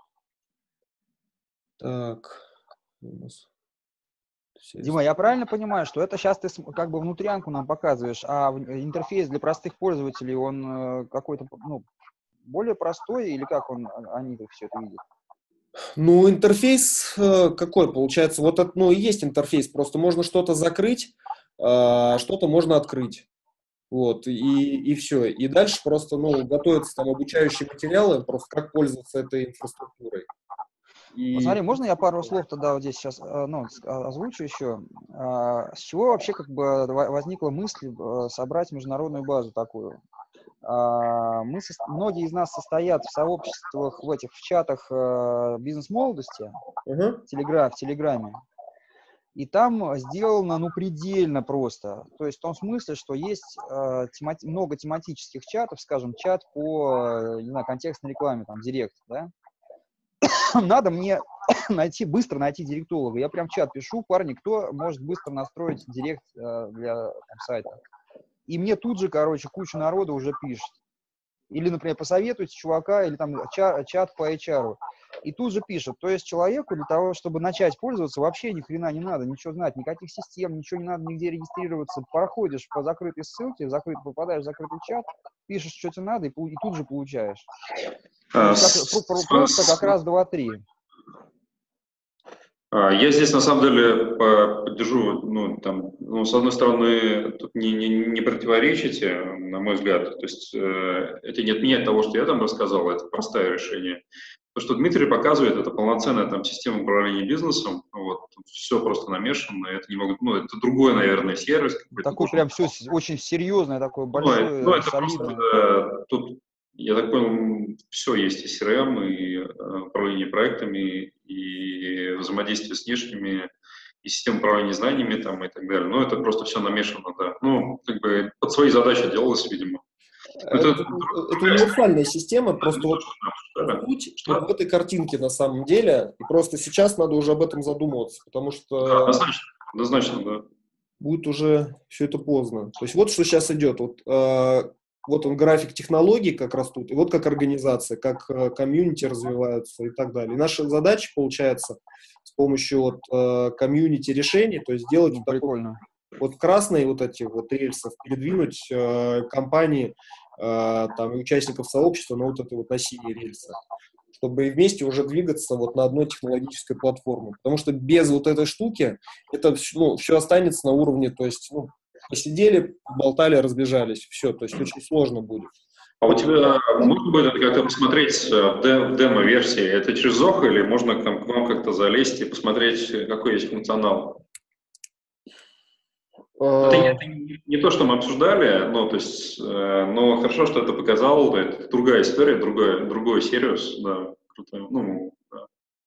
Так. У нас Дима, я правильно понимаю, что это сейчас ты как бы внутрянку нам показываешь, а интерфейс для простых пользователей, он какой-то, ну, более простой, или как они все это видят? Ну, интерфейс какой получается? Вот это, ну, и есть интерфейс, просто можно что-то закрыть, что-то можно открыть. Вот, и все. И дальше просто, ну, готовятся там обучающие материалы, просто как пользоваться этой инфраструктурой. Вот смотри, можно я пару слов тогда вот здесь сейчас, ну, озвучу еще? С чего вообще как бы возникла мысль собрать международную базу такую? Многие из нас состоят в сообществах, в чатах бизнес-молодости, в Телеграме, и там сделано, ну, предельно просто. То есть в том смысле, что есть много тематических чатов, скажем, чат по, не знаю, контекстной рекламе, там, директ, да? Надо мне быстро найти директолога. Я прям в чат пишу: парни, кто может быстро настроить директ для там, сайта? И мне тут же, короче, куча народа уже пишет. Или, например, посоветуйте чувака, или там чат по HR. И тут же пишут. То есть человеку для того, чтобы начать пользоваться, вообще ни хрена не надо, ничего знать, никаких систем, ничего не надо нигде регистрироваться. Проходишь по закрытой ссылке, попадаешь в закрытый чат, пишешь, что тебе надо, и тут же получаешь. Просто как раз 2-3. Я здесь, на самом деле, поддержу, ну, там, ну, с одной стороны, тут не противоречите, на мой взгляд, то есть это не отменяет того, что я там рассказал, это простое решение. То, что Дмитрий показывает, это полноценная там система управления бизнесом, вот, все просто намешано, это не могут, ну, это другой, наверное, сервис. Такой прям все очень серьезное, такое большое, ну, это солидное. Просто, тут, я так понял, все есть, и CRM, и управление проектами, и взаимодействие с внешними, и система управления знаниями там, и так далее. Но это просто все намешано, да. Ну, как бы под свои задачи делалось, видимо. Это универсальная система, просто вот суть, что в этой картинке на самом деле, и просто сейчас надо уже об этом задумываться, потому что однозначно, да. Будет уже все это поздно. То есть вот что сейчас идет. Вот он график технологий как растут, и вот как организация, как комьюнити развиваются и так далее. И наша задача, получается, с помощью вот комьюнити решений, то есть сделать вот красные вот эти вот рельсы, передвинуть компании там, и участников сообщества на вот этой вот на синие рельсы, чтобы вместе уже двигаться вот на одной технологической платформе. Потому что без вот этой штуки это, ну, все останется на уровне, то есть, ну, посидели, болтали, разбежались, все, то есть очень сложно будет. А у тебя можно будет как-то посмотреть в демо-версии? Это через Zoho или можно к вам как-то залезть и посмотреть, какой есть функционал? Это не то, что мы обсуждали, но, то есть, но хорошо, что это показал, это другая история, другой сервис, да, круто. Ну, да.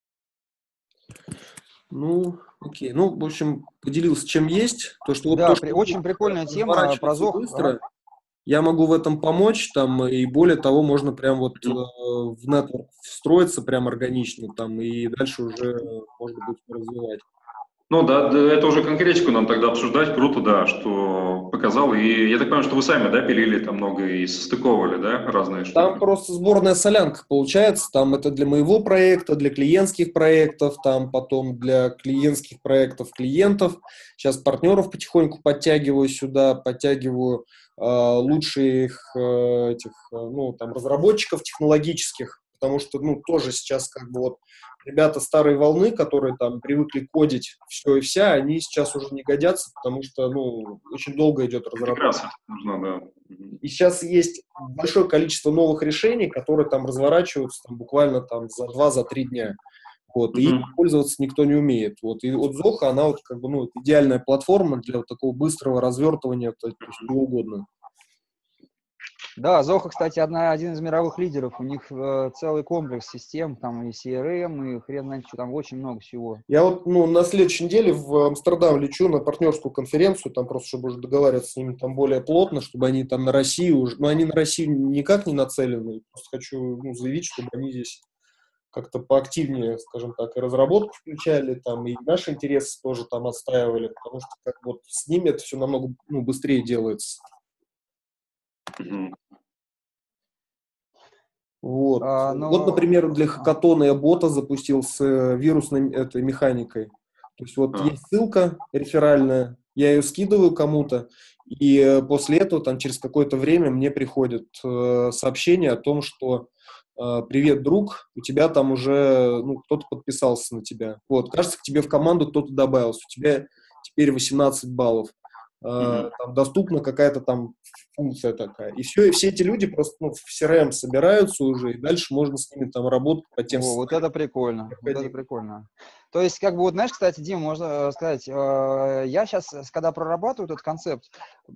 Ну, окей. Ну, в общем, поделился, чем есть. То, что да, вот то, что очень прикольная тема про Zoho. Быстро, я могу в этом помочь, там, и более того, можно прям вот в нетворк встроиться прям органично, там, и дальше уже можно будет развивать. Ну да, это уже конкретику нам тогда обсуждать, круто, да, что показал. И я так понимаю, что вы сами, да, пилили там много и состыковывали, да, разные штуки? Там просто сборная солянка получается, там это для моего проекта, для клиентских проектов, там потом для клиентских проектов клиентов. Сейчас партнеров потихоньку подтягиваю сюда, подтягиваю лучших этих, ну, там, разработчиков технологических, потому что, ну, тоже сейчас как бы вот ребята старой волны, которые там привыкли кодить все и вся, они сейчас уже не годятся, потому что, ну, очень долго идет разработка. Нужно, да. И сейчас есть большое количество новых решений, которые там разворачиваются там, буквально там за 2-3 дня. Вот, и пользоваться никто не умеет. Вот, и вот Zoho, она вот как бы, ну, идеальная платформа для вот такого быстрого развертывания, то есть чего угодно. Да, Zoho, кстати, один из мировых лидеров. У них целый комплекс систем, там и CRM, и хрен знает что, там очень много всего. Я вот, ну, на следующей неделе в Амстердам лечу на партнерскую конференцию, там просто, чтобы уже договариваться с ними там более плотно, чтобы они там на Россию уже, ну, они на Россию никак не нацелены, просто хочу, ну, заявить, чтобы они здесь как-то поактивнее, скажем так, и разработку включали, там, и наши интересы тоже там отстаивали, потому что как вот с ними это все намного, ну, быстрее делается. Вот. Вот, например, для хакатона я бота запустил с вирусной этой механикой. То есть вот есть ссылка реферальная, я ее скидываю кому-то, и после этого там через какое-то время мне приходит сообщение о том, что привет, друг, у тебя там уже, ну, кто-то подписался на тебя. Вот, кажется, к тебе в команду кто-то добавился, у тебя теперь 18 баллов. Там доступна какая-то там функция такая. И все, и все эти люди просто, ну, в CRM собираются уже, и дальше можно с ними там работать по тем... Вот это прикольно, вот это прикольно. То есть, как бы, вот, знаешь, кстати, Дим, можно сказать, я сейчас, когда прорабатываю этот концепт,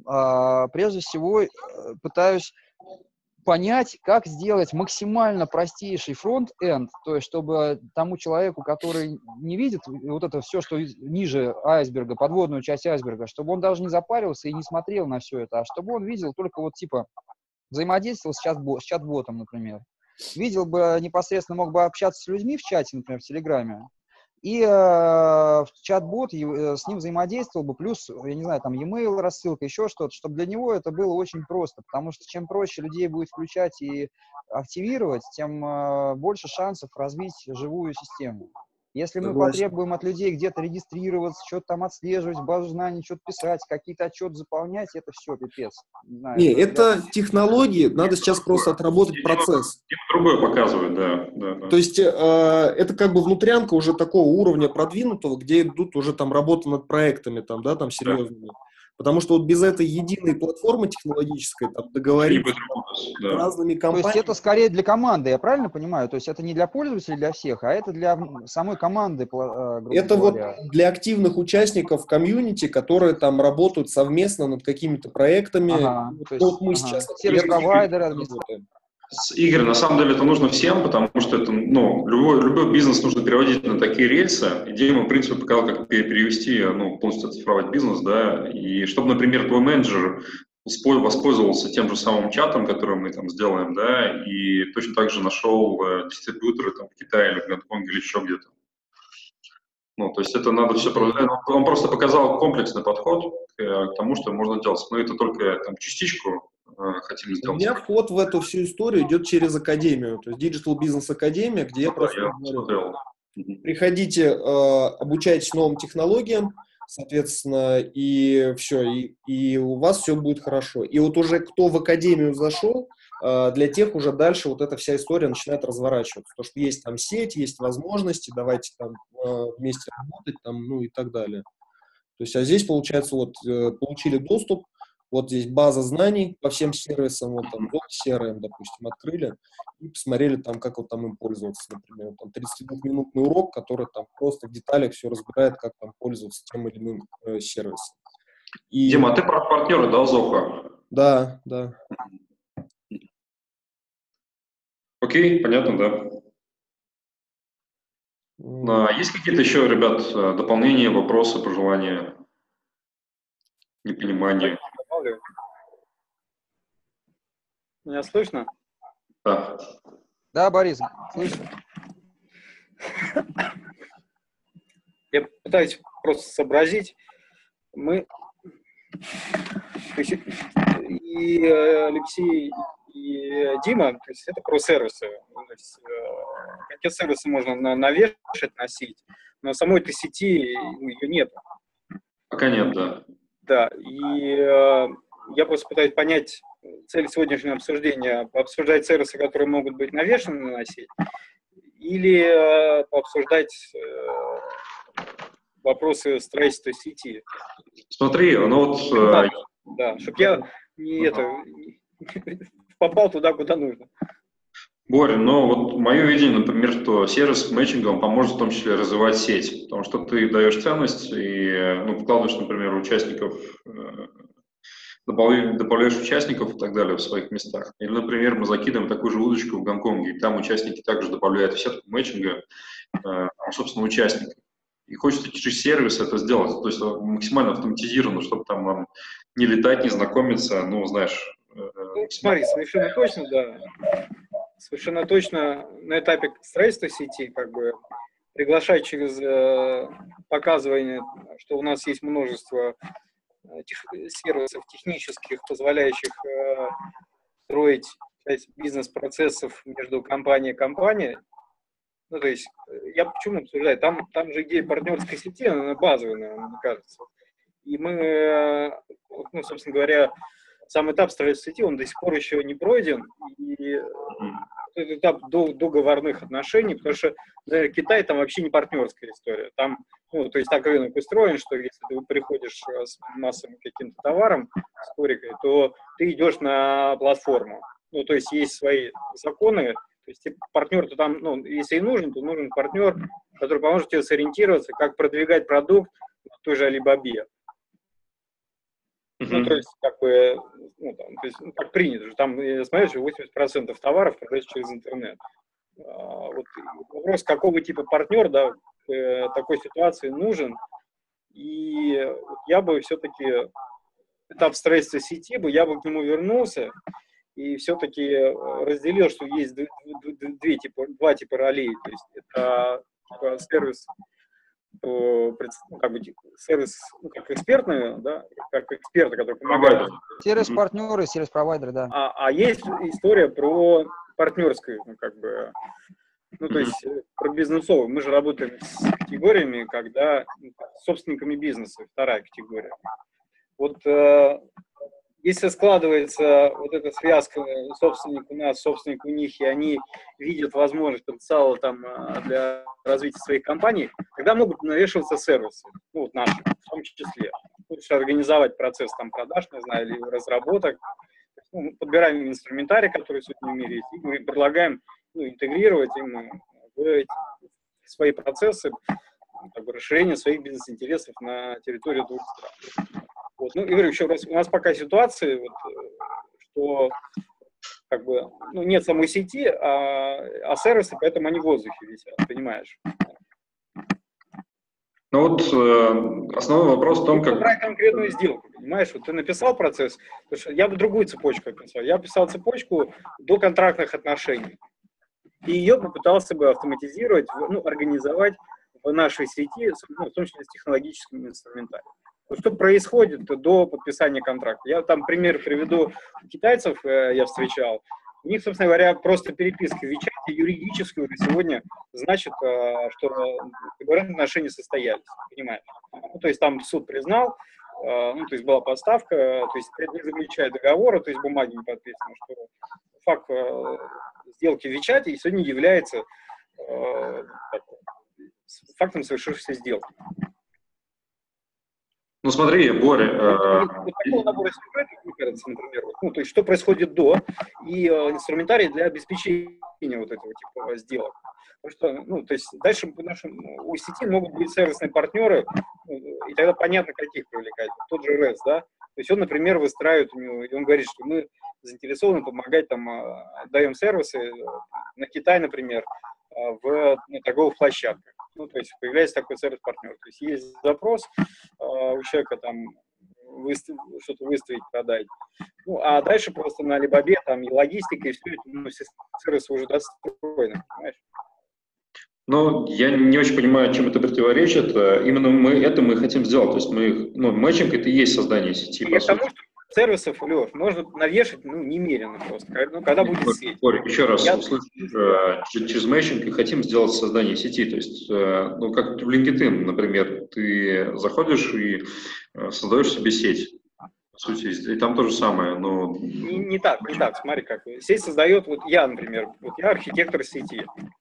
прежде всего пытаюсь понять, как сделать максимально простейший фронт-энд, то есть чтобы тому человеку, который не видит вот это все, что ниже айсберга, подводную часть айсберга, чтобы он даже не запарился и не смотрел на все это, а чтобы он видел только вот типа взаимодействовал с чат-ботом, например. Видел бы непосредственно, мог бы общаться с людьми в чате, например, в Телеграме, и чат-бот с ним взаимодействовал бы, плюс, я не знаю, там, e-mail, рассылка, еще что-то, чтобы для него это было очень просто, потому что чем проще людей будет включать и активировать, тем больше шансов развить живую систему. Если мы потребуем от людей где-то регистрироваться, что-то там отслеживать, базу знаний, что-то писать, какие-то отчеты заполнять, это все пипец. Не, это технологии, надо сейчас просто отработать процесс. Другое показывает, да. То есть это как бы внутрянка уже такого уровня продвинутого, где идут уже там работа над проектами, там, да, там серьезными. Потому что вот без этой единой платформы технологической, там, договориться с разными компаниями... То есть это скорее для команды, я правильно понимаю? То есть это не для пользователей, для всех, а это для самой команды, это говоря. Вот для активных участников комьюнити, которые там работают совместно над какими-то проектами. Вот мы сейчас... Сервис-провайдеры, Игорь, на самом деле это нужно всем, потому что это, ну, любой бизнес нужно переводить на такие рельсы. Идея мы, в принципе, показал, как перевести, ну, полностью оцифровать бизнес, да, и чтобы, например, твой менеджер воспользовался тем же самым чатом, который мы там сделаем, да, и точно так же нашел дистрибьюторы там в Китае или в Гонконге или еще где-то. Ну, то есть это надо все проверять. Он просто показал комплексный подход к тому, что можно делать. Мы это только там частичку хотим сделать. У меня вход в эту всю историю идет через академию, то есть Digital Business Академия, где я просто говорю, приходите, обучайтесь новым технологиям, соответственно, и все, и у вас все будет хорошо. И вот уже кто в академию зашел, для тех уже дальше вот эта вся история начинает разворачиваться. Потому что есть там сеть, есть возможности, давайте там вместе работать, там, ну и так далее. То есть, а здесь, получается, вот получили доступ, вот здесь база знаний по всем сервисам, вот там CRM, допустим, открыли и посмотрели там, как вот там им пользоваться, например. Там 32-минутный урок, который там просто в деталях все разбирает, как там пользоваться тем или иным сервисом. И... Дима, а ты партнер, да, Zoho? Да, да. Окей, понятно, да. Есть какие-то еще, ребят, дополнения, вопросы, пожелания, непонимания? Меня слышно? Да. Да, Борис, слышно. Я пытаюсь просто сообразить. Мы и Алексей, и Дима, то есть это про сервисы. То есть, какие сервисы можно навешать, носить, но самой этой сети ее нет. Пока нет, да. Да, и я просто пытаюсь понять цель сегодняшнего обсуждения, обсуждать сервисы, которые могут быть навешаны на сеть, или пообсуждать вопросы строительства сети. Смотри, ну вот... Да, чтобы я не попал туда, куда нужно. Боря, ну вот мое видение, например, что сервис мэтчинга он поможет в том числе развивать сеть, потому что ты даешь ценность и вкладываешь, например, участников, добавляешь участников и так далее в своих местах. Или, например, мы закидываем такую же удочку в Гонконге, и там участники также добавляют в сетку мэтчинга, собственно, участников. И хочется через сервис это сделать, то есть максимально автоматизированно, чтобы там нам не летать, не знакомиться, ну, знаешь... Смотри, совершенно точно, да. Совершенно точно на этапе строительства сети как бы приглашать через показывание, что у нас есть множество сервисов технических, позволяющих строить бизнес-процессов между компанией и компанией. Ну, то есть, я почему обсуждаю? Там же идея партнерской сети, она базовая, мне кажется. И мы, ну, собственно говоря, сам этап строительства сети, он до сих пор еще не пройден. И этот этап договорных отношений, потому что, например, Китай там вообще не партнерская история. Там, ну, то есть так рынок устроен, что если ты приходишь с массовым каким-то товаром, с корикой, то ты идешь на платформу. Ну, то есть есть свои законы, то есть партнер, то там, ну, если и нужен, то нужен партнер, который поможет тебе сориентироваться, как продвигать продукт в той же Alibaba. Ну, то есть, как бы, ну, там, то есть, ну, как принято, там, я смотрю, что 80% товаров продается через интернет. Вот вопрос, какого типа партнер, да, такой ситуации нужен, и я бы все-таки этап строительства сети, я бы к нему вернулся, и все-таки разделил, что есть два типа ролей. То есть это сервис, как бы сервис, ну, как экспертный, да, как эксперты, которые помогают. Сервис-партнеры, сервис-провайдеры, да. А есть история про партнерскую, ну, как бы, ну, то есть про бизнесовую. Мы же работаем с категориями, когда с собственниками бизнеса, вторая категория. Вот если складывается вот эта связка собственник у нас, собственник у них, и они видят возможность потенциала там для развития своих компаний, тогда могут навешиваться сервисы, ну, вот наши, в том числе. Лучше организовать процесс там продаж, не знаю, или разработок. Ну, подбираем инструментарий, который сегодня в мире есть, и мы предлагаем, ну, интегрировать им в свои процессы, как бы, расширение своих бизнес-интересов на территории двух стран. Вот. Ну, и говорю еще раз, у нас пока ситуация, вот, что как бы, ну, нет самой сети, а сервисы, поэтому они в воздухе висят, понимаешь? Ну вот основной вопрос в том, как... Брать конкретную сделку, понимаешь? Вот ты написал процесс, потому что я бы другую цепочку описал. Я описал цепочку до контрактных отношений. И ее попытался бы автоматизировать, ну, организовать в нашей сети, ну, в том числе с технологическим инструментарием. Что происходит до подписания контракта? Я там пример приведу. Китайцев я встречал. У них, собственно говоря, просто переписка в WeChat юридически уже сегодня значит, что договорные отношения состоялись. Понимаешь? Ну, то есть там суд признал, ну, то есть была подставка, то есть не заключая договора, то есть бумаги не подписаны, что факт сделки в WeChat сегодня является фактом совершившейся сделки. Ну смотри, Боря... Вот такого набора сюжетов, мне кажется, например, ну, то есть что происходит до, и инструментарий для обеспечения вот этого типа сделок. Потому что, ну, то есть дальше у сети могут быть сервисные партнеры, и тогда понятно, каких привлекать. Тот же REST, да, то есть он, например, выстраивает у него, и он говорит, что мы заинтересованы помогать, там, даем сервисы на Китай, например, в торговых площадках. Ну, то есть появляется такой сервис-партнер. То есть есть запрос у человека там что-то выставить, продать. Ну, а дальше просто на Alibaba там и логистика, и все это, ну, все сервисы уже достроены, понимаешь? Ну, я не очень понимаю, чем это противоречит. Именно мы хотим сделать. То есть мэтчинг — это и есть создание сети, по сути. Потому что сервисов, Лев, можно навешать, ну, немерено просто. Ну, когда будет сеть. Еще раз, через мэтчинг и хотим сделать создание сети. То есть, ну, как в LinkedIn, например, ты заходишь и создаешь себе сеть. По сути, и там то же самое, но... Не так, смотри как. Сеть создает, вот я, например, вот я архитектор сети.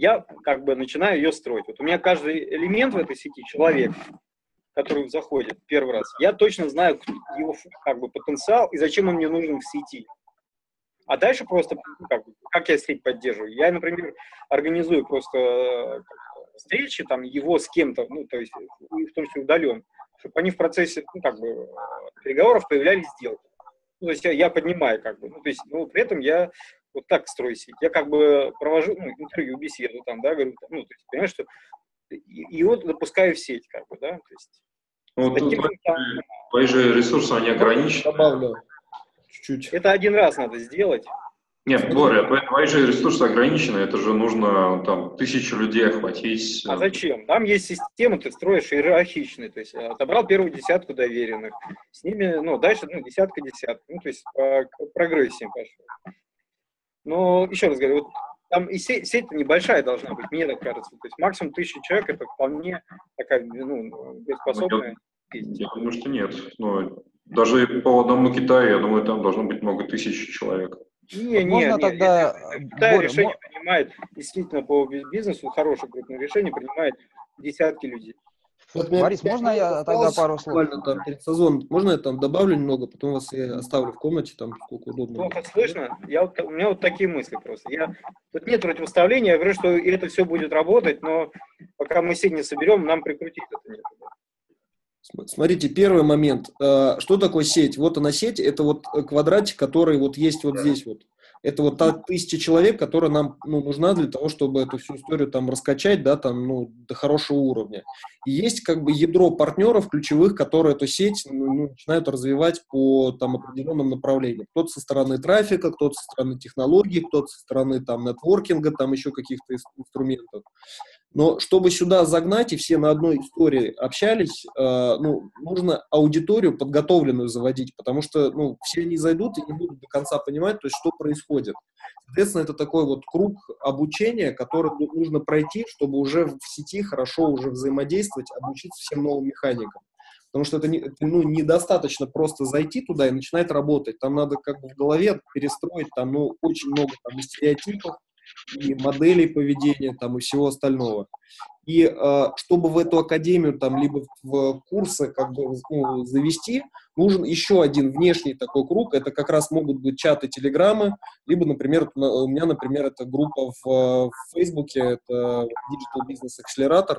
я как бы начинаю ее строить. Вот у меня каждый элемент в этой сети, человек, который заходит первый раз, я точно знаю его как бы потенциал и зачем он мне нужен в сети. А дальше просто, как я сеть поддерживаю? Я, например, организую просто встречи там его с кем-то, ну, то есть, в том числе удаленно, чтобы они в процессе, ну, как бы, переговоров появлялись сделки. Ну, то есть я поднимаю, как бы, ну, то есть, ну, при этом я вот так строю сеть. Я как бы провожу, ну, интервью, беседу там, да, говорю, ну, то есть, понимаешь, что его допускаю в сеть, как бы, да, то есть. Ну, твои же ресурсы, они ограничены. Добавлю чуть-чуть. Это один раз надо сделать. Нет, Боря, твои же ресурсы ограничены, это же нужно там 1000 людей охватить. А зачем? Там есть система, ты строишь иерархичный, то есть отобрал первую десятку доверенных, с ними, ну, дальше, ну, десятка, ну, то есть по прогрессии пошел. Но, еще раз говорю, вот там и сеть-то небольшая должна быть, мне так кажется, то есть максимум 1000 человек, это вполне такая, ну, боеспособная сеть. Я думаю, что нет. Но даже по одному Китаю, я думаю, там должно быть много тысяч человек. Можно тогда... Китай решение принимает, действительно, по бизнесу, хорошее крупное решение принимает десятки людей. Вот Борис, можно я тогда пару слов? Буквально там перед сезоном, можно я там добавлю немного, потом вас я оставлю в комнате, там сколько удобно. Плохо слышно? У меня вот такие мысли просто. Тут нет противопоставления, я говорю, что это все будет работать, но пока мы сеть не соберем, нам прикрутить это нет. Смотрите, первый момент. Что такое сеть? Вот она сеть, это вот квадратик, который вот есть вот здесь вот. Это вот та 1000 человек, которая нам, ну, нужна для того, чтобы эту всю историю там раскачать, да, там, ну, до хорошего уровня. И есть как бы ядро партнеров ключевых, которые эту сеть, ну, начинают развивать по там определенным направлениям. Кто-то со стороны трафика, кто-то со стороны технологий, кто-то со стороны там нетворкинга, там еще каких-то инструментов. Но чтобы сюда загнать и все на одной истории общались, ну, нужно аудиторию подготовленную заводить, потому что, ну, все они зайдут и не будут до конца понимать, то есть, что происходит. Соответственно, это такой вот круг обучения, который нужно пройти, чтобы уже в сети хорошо уже взаимодействовать, обучиться всем новым механикам. Потому что это недостаточно просто зайти туда и начинать работать. Там надо как бы в голове перестроить, там, ну, очень много там и стереотипов, и моделей поведения, там, и всего остального. И чтобы в эту академию, там, либо в курсы как бы, ну, завести, нужен еще один внешний такой круг. Это как раз могут быть чаты, телеграммы, либо, например, у меня, например, это группа в Фейсбуке, это Digital Business Accelerator,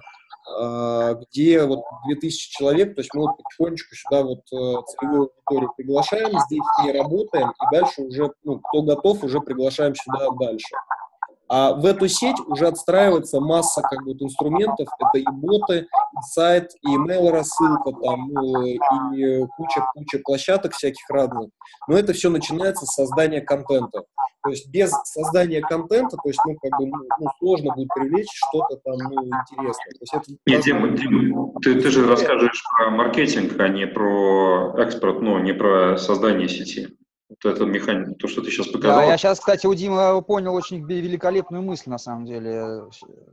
где вот 2000 человек, то есть мы вот потихонечку сюда вот целевую аудиторию приглашаем, здесь не работаем, и дальше уже, ну, кто готов, уже приглашаем сюда дальше. А в эту сеть уже отстраивается масса как бы инструментов, это и боты, и сайт, и email-рассылка, там, ну, и куча площадок всяких разных. Но это все начинается с создания контента. То есть без создания контента, то есть, ну, как бы, ну, сложно будет привлечь что-то там, ну, интересное. То есть это Нет, Дим, ты же расскажешь про маркетинг, а не про экспорт, ну, не про создание сети. Вот это механика, то, что ты сейчас показал. Да, я сейчас, кстати, у Димы понял очень великолепную мысль, на самом деле,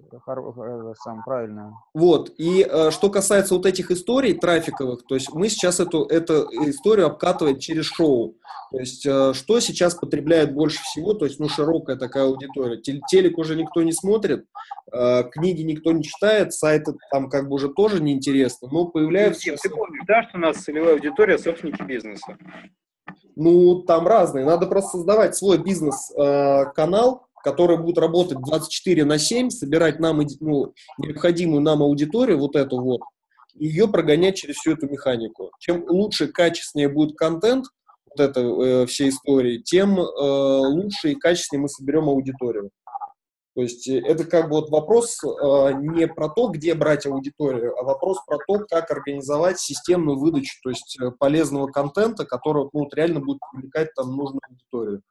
самое правильное. Вот, и что касается вот этих историй трафиковых, то есть мы сейчас эту историю обкатываем через шоу. То есть что сейчас потребляет больше всего, то есть, ну, широкая такая аудитория. Телек уже никто не смотрит, книги никто не читает, сайты там как бы уже тоже неинтересно, но появляются... Ты помнишь, да, что у нас целевая аудитория — собственники бизнеса? Ну, там разные. Надо просто создавать свой бизнес-канал, который будет работать 24/7, собирать нам, ну, необходимую нам аудиторию, вот эту вот, и ее прогонять через всю эту механику. Чем лучше, качественнее будет контент вот этой всей истории, тем лучше и качественнее мы соберем аудиторию. То есть это как бы вот вопрос не про то, где брать аудиторию, а вопрос про то, как организовать системную выдачу, то есть полезного контента, который, ну, вот реально будет привлекать там нужную аудиторию.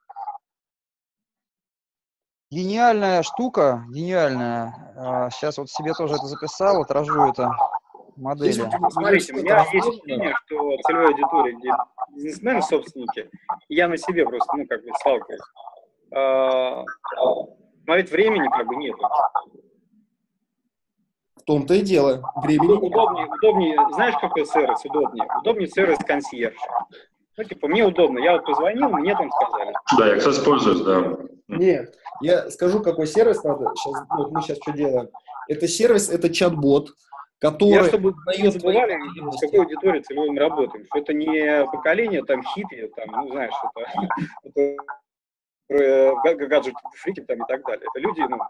Гениальная штука, гениальная. Сейчас вот себе тоже это записал, отражу это в модели. Смотрите, у меня есть ощущение, что целевая аудитория, где бизнесмены, собственники, я на себе просто, ну, как бы сталкиваюсь. Смотреть времени как бы нету. В том-то и дело. Времени удобнее, знаешь, какой сервис удобнее? Удобнее сервис консьерж. Ну, типа, мне удобно, я вот позвонил, мне там сказали. Да, я, кстати, пользуюсь, да. Нет, я скажу, какой сервис надо. Сейчас, вот мы сейчас что делаем. Это сервис, это чат-бот, который Я, чтобы не дает твои забывали, с потребности. какой аудиторией целевой мы работаем, что это не поколение, там, хиппи, там, ну, знаешь, это гаджет-фрики там и так далее. Это люди, ну,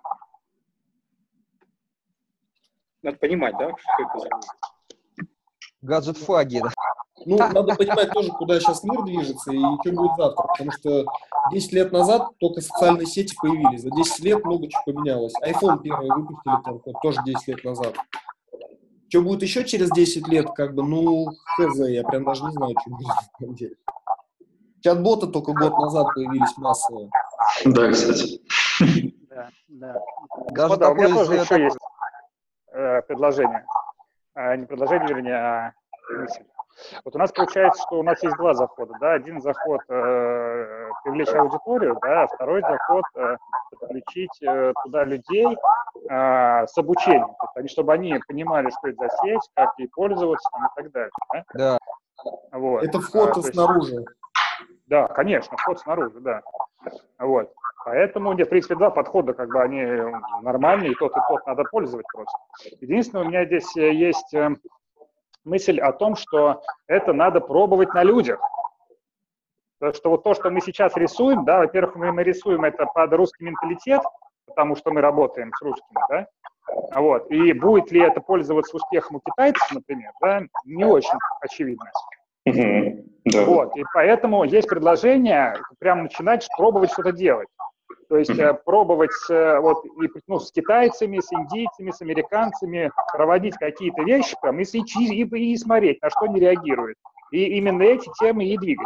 надо понимать, да, что это за люди. Гаджет-фаги, да. Ну, надо понимать тоже, куда сейчас мир движется и что будет завтра, потому что 10 лет назад только социальные сети появились, за 10 лет много чего поменялось. iPhone первый выпустили там, вот, тоже 10 лет назад. Что будет еще через 10 лет, как бы, ну, хз, я прям даже не знаю, что будет на самом деле. Чат-боты только год назад появились массово. Да, кстати. Да, да. Даже Господа, у меня такой тоже еще такой- есть предложение. Не предложение, вернее, а мысль. Вот у нас получается, что у нас есть два захода. Да? Один заход привлечь аудиторию, да, а второй заход подключить туда людей с обучением. То есть, чтобы они понимали, что это за сеть, как ей пользоваться там, и так далее. Да? Да. Это Вот. вход То есть, снаружи. да, конечно, вход снаружи, да. Вот. Поэтому, в принципе, два подхода, как бы они нормальные, и тот надо пользовать просто. Единственное, у меня здесь есть мысль о том, что это надо пробовать на людях. Потому что вот то, что мы сейчас рисуем, да, во-первых, мы рисуем это под русский менталитет, потому что мы работаем с русскими, да, вот, и будет ли это пользоваться успехом у китайцев, например, да, не очень очевидно. Да. Вот, и поэтому есть предложение прямо начинать пробовать что-то делать. То есть пробовать вот, с китайцами, с индийцами, с американцами проводить какие-то вещи прям, и смотреть, на что они реагируют. И именно эти темы и двигать.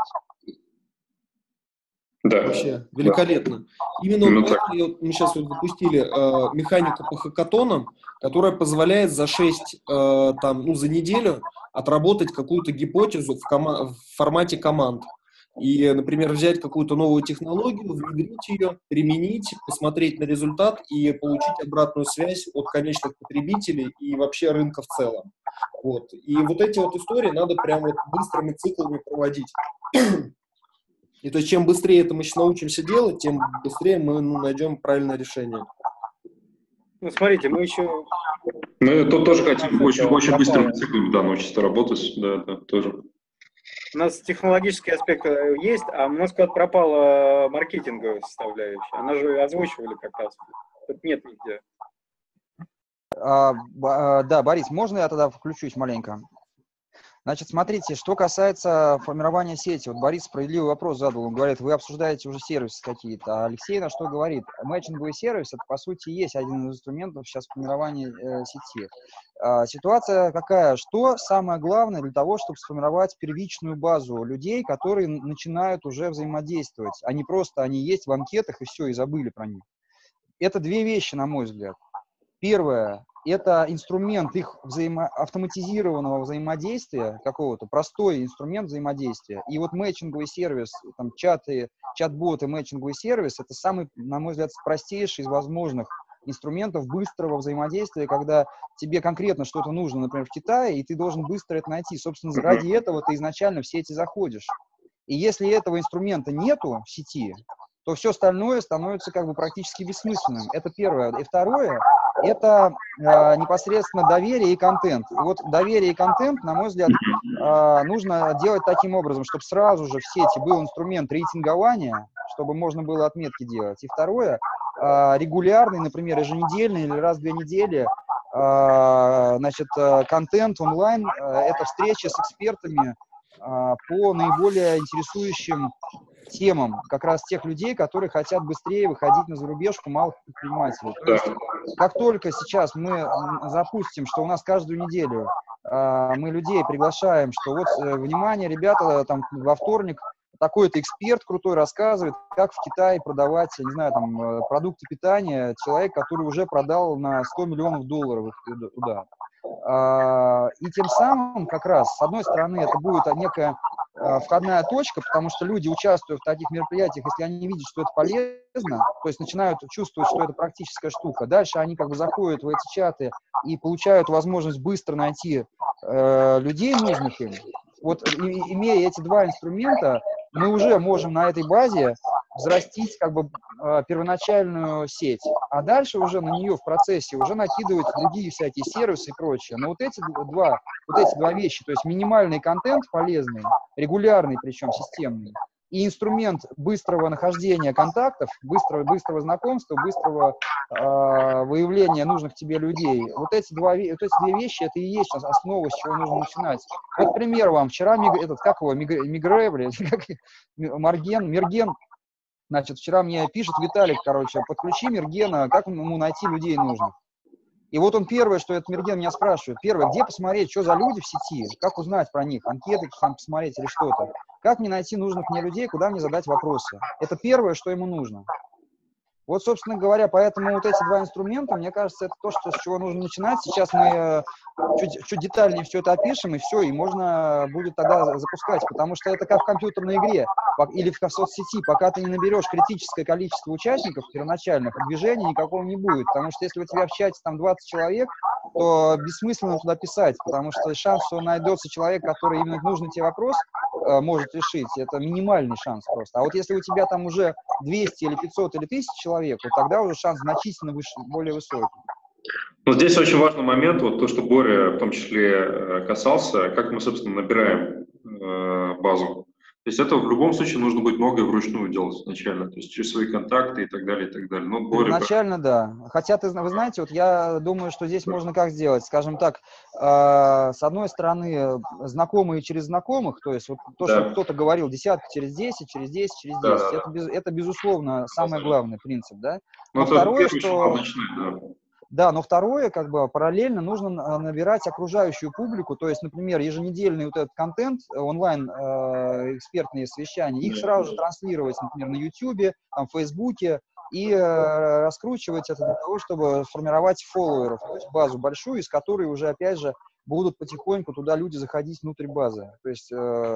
Да. Вообще, великолепно. Именно мы сейчас вот запустили механику по хакатонам, которая позволяет за 6, за неделю отработать какую-то гипотезу в формате команд. И, например, взять какую-то новую технологию, внедрить ее, применить, посмотреть на результат и получить обратную связь от конечных потребителей и вообще рынка в целом. Вот. И вот эти вот истории надо прям вот быстрыми циклами проводить. И то есть, чем быстрее это мы научимся делать, тем быстрее мы найдем правильное решение. Ну, смотрите, мы еще... Мы тут тоже хотим очень быстрыми циклами, да, научиться работать, да, тоже. У нас технологический аспект есть, а у нас куда-то пропала маркетинговая составляющая. Она же озвучивали как раз. Тут нет нигде. Да, Борис, можно я тогда включусь маленько? Значит, смотрите, что касается формирования сети. Вот Борис справедливый вопрос задал. Он говорит, вы обсуждаете уже сервисы какие-то. А Алексей на что говорит? Мэтчинговый сервис, это, по сути, есть один из инструментов сейчас формирования сети. Ситуация какая? Что самое главное для того, чтобы сформировать первичную базу людей, которые начинают уже взаимодействовать, а не просто они есть в анкетах и все, и забыли про них? Это две вещи, на мой взгляд. Первое – это инструмент их автоматизированного взаимодействия какого-то, простой инструмент взаимодействия. И вот мэтчинговый сервис, там, чат-боты, мэтчинговый сервис – это самый, на мой взгляд, простейший из возможных инструментов быстрого взаимодействия, когда тебе конкретно что-то нужно, например, в Китае, и ты должен быстро это найти. Собственно, ради этого ты изначально в сети заходишь. И если этого инструмента нету в сети, то все остальное становится как бы практически бессмысленным. Это первое. И второе – это непосредственно доверие и контент. И вот доверие и контент, на мой взгляд, нужно делать таким образом, чтобы сразу же в сети был инструмент рейтингования, чтобы можно было отметки делать. И второе – регулярный, например, еженедельный или раз в 2 недели контент онлайн – это встречи с экспертами по наиболее интересующим темам как раз тех людей, которые хотят быстрее выходить на зарубежку малых предпринимателей. То есть, как только сейчас мы запустим, что у нас каждую неделю мы людей приглашаем, что вот, внимание, ребята, там во вторник такой-то эксперт крутой рассказывает, как в Китае продавать, я не знаю, там, продукты питания, человек, который уже продал на $100 миллионов туда. И тем самым как раз, с одной стороны, это будет некая входная точка, потому что люди, участвуя в таких мероприятиях, если они видят, что это полезно, то есть начинают чувствовать, что это практическая штука, дальше они как бы заходят в эти чаты и получают возможность быстро найти людей нужных им. вот имея эти два инструмента, мы уже можем на этой базе взрастить как бы первоначальную сеть, а дальше уже на нее в процессе уже накидывать другие всякие сервисы и прочее. Но вот эти два вещи, то есть минимальный контент полезный, регулярный, причем системный, и инструмент быстрого нахождения контактов, быстрого знакомства, быстрого выявления нужных тебе людей. Вот эти две вещи, это и есть основа, с чего нужно начинать. Вот, к примеру, вам вчера Мерген, значит, вчера мне пишет Виталик, подключи Мергена, как ему найти людей нужных. И вот он первое, что этот Мерген меня спрашивает. Первое, где посмотреть, что за люди в сети, как узнать про них, анкеты там посмотреть или что-то. Как мне найти нужных мне людей, куда мне задать вопросы. Это первое, что ему нужно. Вот, собственно говоря, поэтому вот эти два инструмента, мне кажется, это то, с чего нужно начинать. Сейчас мы чуть детальнее все это опишем, и все, и можно будет тогда запускать, потому что это как в компьютерной игре или в соцсети. Пока ты не наберешь критическое количество участников первоначальных, движения никакого не будет, потому что если у тебя в чате там 20 человек, то бессмысленно туда писать, потому что шанс, что найдется человек, который именно нужный тебе вопрос может решить, это минимальный шанс просто. А вот если у тебя там уже 200 или 500 или 1000 человек, вот тогда уже шанс значительно более высокий. Но здесь очень важный момент, вот то, что Боря в том числе касался, как мы, собственно, набираем базу. То есть это в любом случае нужно будет многое вручную делать изначально, то есть через свои контакты и так далее, и так далее. Но Боря... Изначально, да. Хотя, вы знаете, вот я думаю, что здесь можно как сделать, скажем так, с одной стороны, знакомые через знакомых, то есть вот то, что кто-то говорил, десятка через 10, через 10, через 10, это безусловно, самый главный принцип, да. Но второе, что... Да, но второе, как бы параллельно нужно набирать окружающую публику, то есть, например, еженедельный вот этот контент, онлайн экспертные совещания, их сразу же транслировать, например, на YouTube, там, в Фейсбуке, и раскручивать это для того, чтобы сформировать фолловеров, то есть базу большую, из которой уже, опять же, будут потихоньку туда люди заходить внутрь базы. То есть,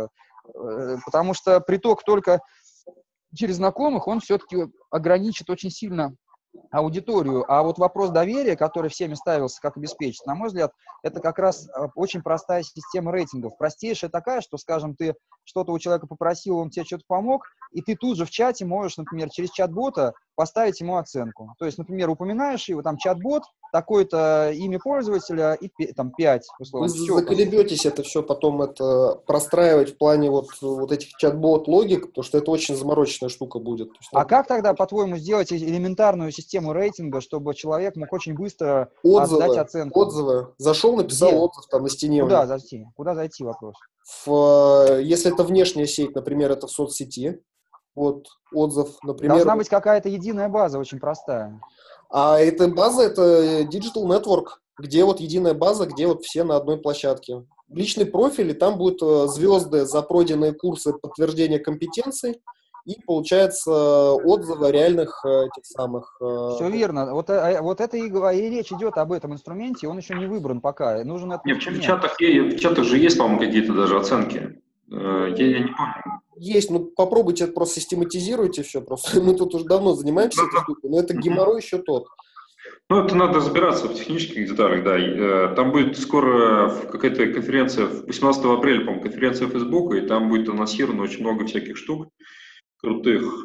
потому что приток только через знакомых, он все-таки ограничит очень сильно аудиторию, а вот вопрос доверия, который всеми ставился, как обеспечить, на мой взгляд, это как раз очень простая система рейтингов. Простейшая такая, что, скажем, ты что-то у человека попросил, он тебе что-то помог, и ты тут же в чате можешь, например, через чат-бота поставить ему оценку. То есть, например, упоминаешь его, там, чат-бот, такое-то имя пользователя и там 5, условно. Вы заколебетесь это все потом простраивать в плане вот этих чат-бот-логик, потому что это очень замороченная штука будет. А как тогда, по-твоему, сделать элементарную систему рейтинга, чтобы человек мог очень быстро отдать оценку? Отзывы. Зашел, написал отзыв там на стене. Куда зайти? Куда зайти, вопрос? Если это внешняя сеть, например, это в соцсети, вот отзыв, например... Должна быть какая-то единая база, очень простая. А эта база — это Digital Network, где вот единая база, где вот все на одной площадке. Личный профиль, и там будут звезды за пройденные курсы подтверждения компетенций, и, получается, отзывы реальных этих самых... Все верно. Вот это и речь идет об этом инструменте, он еще не выбран пока. Нужен этот инструмент. В чатах же есть, по-моему, какие-то даже оценки. Я не помню. Есть, ну попробуйте это просто систематизируйте все. Просто мы тут уже давно занимаемся этой штукой, но это геморрой еще тот. Ну, это надо разбираться в технических деталях, да. Там будет скоро какая-то конференция, 18 апреля, по-моему, конференция Facebook, и там будет анонсировано очень много всяких штук крутых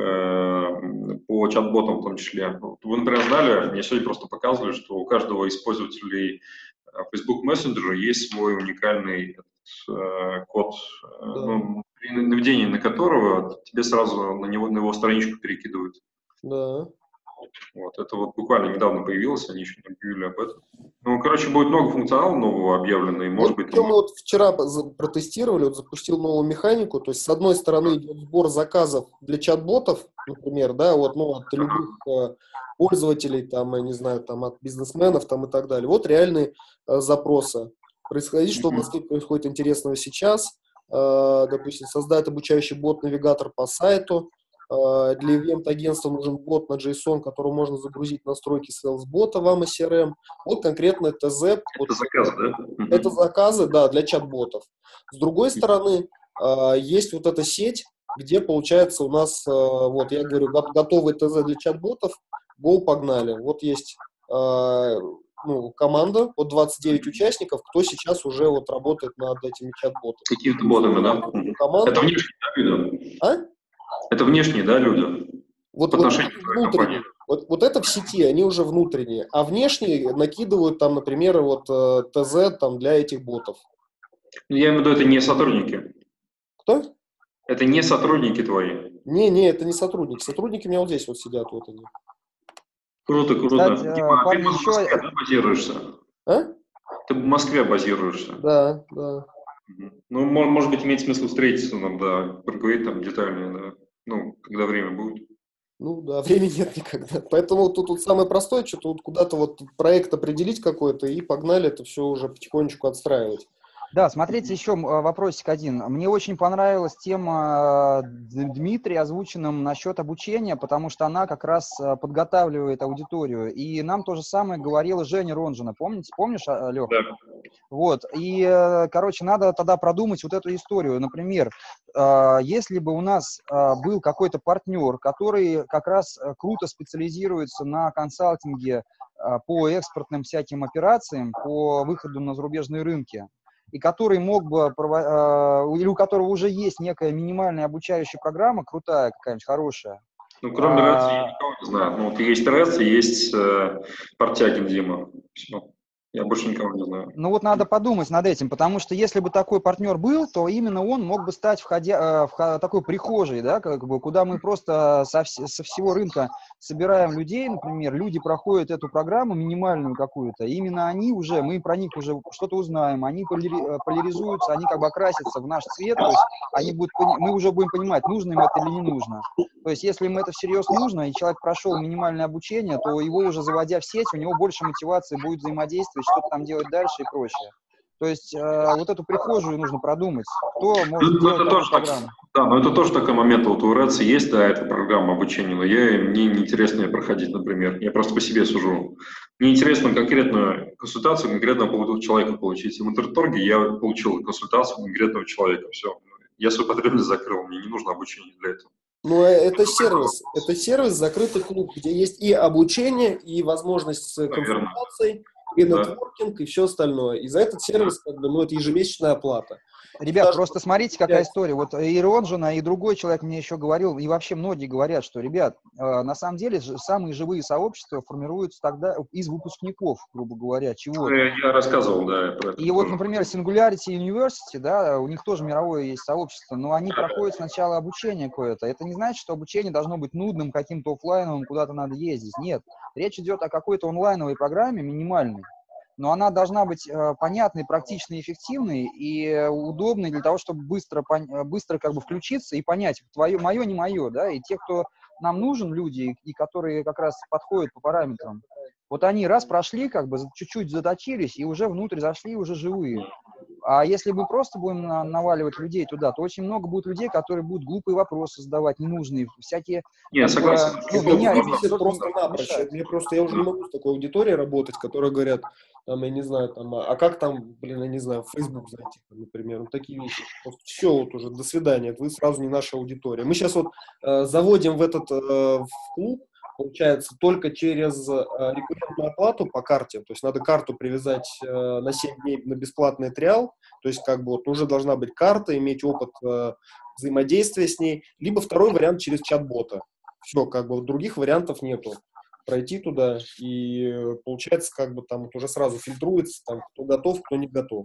по чат-ботам в том числе. Вы, например, знали, мне сегодня просто показывали, что у каждого из пользователей Facebook Messenger есть свой уникальный код, при наведении на которого тебе сразу на его страничку перекидывают. Да. Вот, это вот буквально недавно появилось, они еще не объявили об этом. Ну, короче, будет много функционала нового объявлено, и может быть... Мы вот вчера протестировали, вот запустил новую механику, то есть с одной стороны идет сбор заказов для чат-ботов, например, да, вот, ну, от любых пользователей, там, я не знаю, там, от бизнесменов, там, и так далее. Вот реальные запросы. Происходит, что в Москве происходит интересного сейчас, допустим, создать обучающий бот-навигатор по сайту. Для ивент-агентства нужен бот на JSON, который можно загрузить настройки sales-бота в AMA CRM. Вот конкретно ТЗ. Это заказы, да? Это заказы, да, для чат-ботов. С другой стороны, есть вот эта сеть, где, получается, у нас, вот я говорю, готовый ТЗ для чат-ботов, go, погнали. Вот есть команда, вот 29 участников, кто сейчас уже вот работает над этими чат-ботами. Какими-то ботами, да? Команда. Это внешние, да, люди? А? Это внешние, да, люди? Вот внутренние. Вот это в сети, они уже внутренние. А внешние накидывают там, например, вот ТЗ там для этих ботов. Я имею в виду, это не сотрудники. Кто? Это не сотрудники твои. Не, это не сотрудники. Сотрудники у меня вот здесь вот сидят, вот они. Круто. Кстати, Дима, парни, ты в Москве, да, базируешься? А? Ты в Москве базируешься? Да. Ну, может быть, имеет смысл встретиться нам, да, поговорить там детальнее, да. Ну, когда время будет. Ну да, времени нет никогда. Поэтому тут самое простое, что-то вот куда-то вот проект определить какой-то, и погнали это все уже потихонечку отстраивать. Да, смотрите, еще вопросик один. Мне очень понравилась тема Дмитрия, озвученным насчет обучения, потому что она как раз подготавливает аудиторию. И нам то же самое говорила Женя Ронжина. Помнишь, Лех? Да. Вот. И, короче, надо тогда продумать вот эту историю. Например, если бы у нас был какой-то партнер, который как раз круто специализируется на консалтинге по экспортным всяким операциям, по выходу на зарубежные рынки, и который мог бы, или у которого уже есть некая минимальная обучающая программа, крутая какая-нибудь, хорошая. Ну, кроме РЭЦ, я никого не знаю. Ну, вот есть РЭЦ, и есть Портягин Дима. Все. Я больше никого не знаю. Ну вот надо подумать над этим, потому что если бы такой партнер был, то именно он мог бы стать такой прихожей, да, как бы, куда мы просто со всего рынка собираем людей, например, люди проходят эту программу минимальную какую-то, и именно они уже, мы про них уже что-то узнаем, они поляризуются, они как бы окрасятся в наш цвет, то есть мы уже будем понимать, нужно им это или не нужно. То есть если им это всерьез нужно, и человек прошел минимальное обучение, то его уже заводя в сеть, у него больше мотивации будет взаимодействовать, что-то там делать дальше и прочее. То есть вот эту прихожую нужно продумать, кто может делать такую программу. Да, но это тоже такой момент. Вот у РЭЦ есть, да, эта программа обучения, но мне неинтересно ее проходить, например. Я просто по себе сужу. Мне интересно конкретную консультацию конкретного человека получить. В Интерторге я получил консультацию конкретного человека. Все. Я свою потребность закрыл, мне не нужно обучение для этого. Ну, это сервис, закрытый клуб, где есть и обучение, и возможность консультаций, и нетворкинг, и все остальное. И за этот сервис, как бы, это ежемесячная оплата. Ребят, просто смотрите, какая история. Вот и Ронжина, и другой человек мне еще говорил, и вообще многие говорят, что, ребят, на самом деле самые живые сообщества формируются тогда из выпускников, грубо говоря, чего-то. Я рассказывал, да, про это. И вот, например, Singularity University, да, у них тоже мировое есть сообщество, но они проходят сначала обучение какое-то. Это не значит, что обучение должно быть нудным, каким-то офлайновым, куда-то надо ездить. Нет. Речь идет о какой-то онлайновой программе, минимальной. Но она должна быть понятной, практичной, эффективной и удобной для того, чтобы быстро как бы включиться и понять, мое, не мое, да, и те, кто нам нужен, люди, и которые как раз подходят по параметрам, вот они раз прошли, как бы чуть-чуть заточились и уже внутрь зашли, уже живые. А если мы просто будем наваливать людей туда, то очень много будет людей, которые будут глупые вопросы задавать, ненужные, всякие... Я согласен. Я уже не могу с такой аудиторией работать, которые говорят, там, я не знаю, там, а как там, я не знаю, в Facebook зайти, например, вот такие вещи. Просто все, вот уже, до свидания, вы сразу не наша аудитория. Мы сейчас вот заводим в этот в клуб, получается, только через рекуррентную оплату по карте, то есть надо карту привязать на 7 дней на бесплатный триал, то есть как бы вот уже должна быть карта, иметь опыт взаимодействия с ней, либо второй вариант через чат-бота. Все, как бы других вариантов нету. Пройти туда, и получается, как бы там вот уже сразу фильтруется, там, кто готов, кто не готов.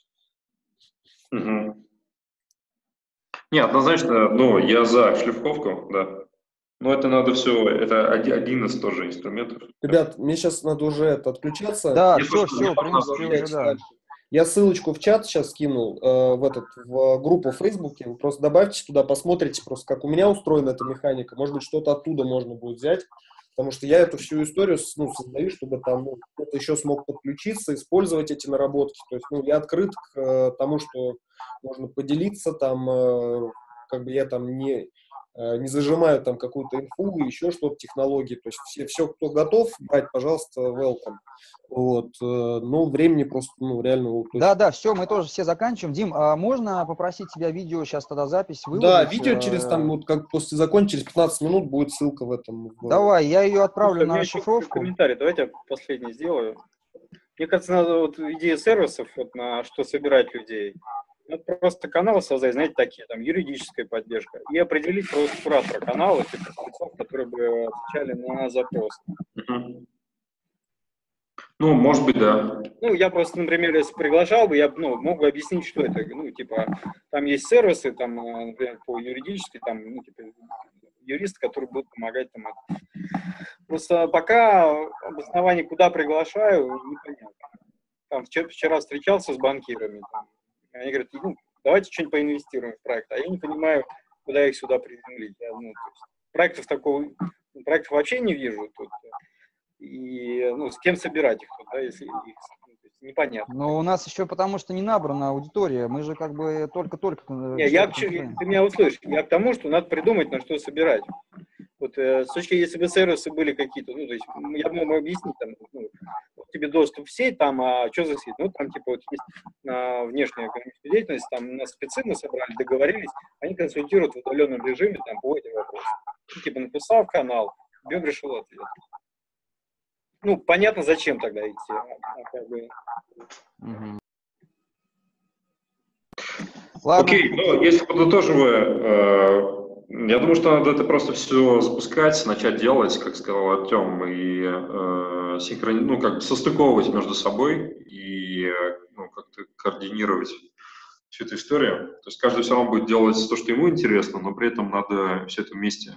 Угу. Не, однозначно, я за шлифовку, да. Но это надо все, это один из тоже инструментов. Ребят, мне сейчас надо уже отключаться. Да, все, в принципе, да. Я ссылочку в чат сейчас скинул, в группу в Фейсбуке. Вы просто добавьте туда, посмотрите просто, как у меня устроена эта механика. Может быть, что-то оттуда можно будет взять. Потому что я эту всю историю создаю, чтобы там кто-то еще смог подключиться, использовать эти наработки. То есть я открыт к тому, что можно поделиться, там, как бы я там не зажимаю там какую-то инфу, еще что-то, технологии. То есть все, кто готов брать, пожалуйста, welcome. Вот. Времени просто, реально... Да, все, мы тоже все заканчиваем. Дим, а можно попросить тебя видео, сейчас тогда запись выложить? Да, видео через как после закончить, через 15 минут будет ссылка в этом. Давай, я ее отправлю на расшифровку. Комментарий, давайте я последний сделаю. Мне кажется, надо вот идея сервисов, вот на что собирать людей. Надо просто каналы создать, знаете, такие, там, юридическая поддержка, и определить просто куратора канала, типа спецов, которые бы отвечали на запрос. Ну, может быть, да. Ну, я просто, например, если приглашал бы, я мог бы объяснить, что это. Ну, типа, там есть сервисы, там, например, по юридической, там, ну, типа, юристы, которые будут помогать там. Просто пока обоснование, куда приглашаю, непонятно. Там вчера встречался с банкирами, там, они говорят, ну, давайте что-нибудь поинвестируем в проект, а я не понимаю, куда их сюда приземлить. Ну, то есть проектов вообще не вижу тут. И, ну, с кем собирать их тут, да, если их непонятно. Но у нас еще потому, что не набрана аудитория. Мы же как бы только-только... Не, ты меня услышишь. Я к тому, что надо придумать, на что собирать. Вот, с точки, если бы сервисы были какие-то, ну, то есть, я бы мог объяснить, там, ну, тебе доступ в сеть, там, а что за сеть? Ну, там, типа, вот есть внешняя экономическая деятельность, там, нас спецы мы собрали, договорились, они консультируют в удаленном режиме, там, по этим вопросам. Ну, типа, написал в канал, Бег решил ответ. Ну, понятно, зачем тогда идти. Как бы... Ладно. Окей, ну, если подытоживая, я думаю, что надо это просто все запускать, начать делать, как сказал Артем, и ну, как бы состыковывать между собой и ну, как-то координировать всю эту историю. То есть каждый все равно будет делать то, что ему интересно, но при этом надо все это вместе,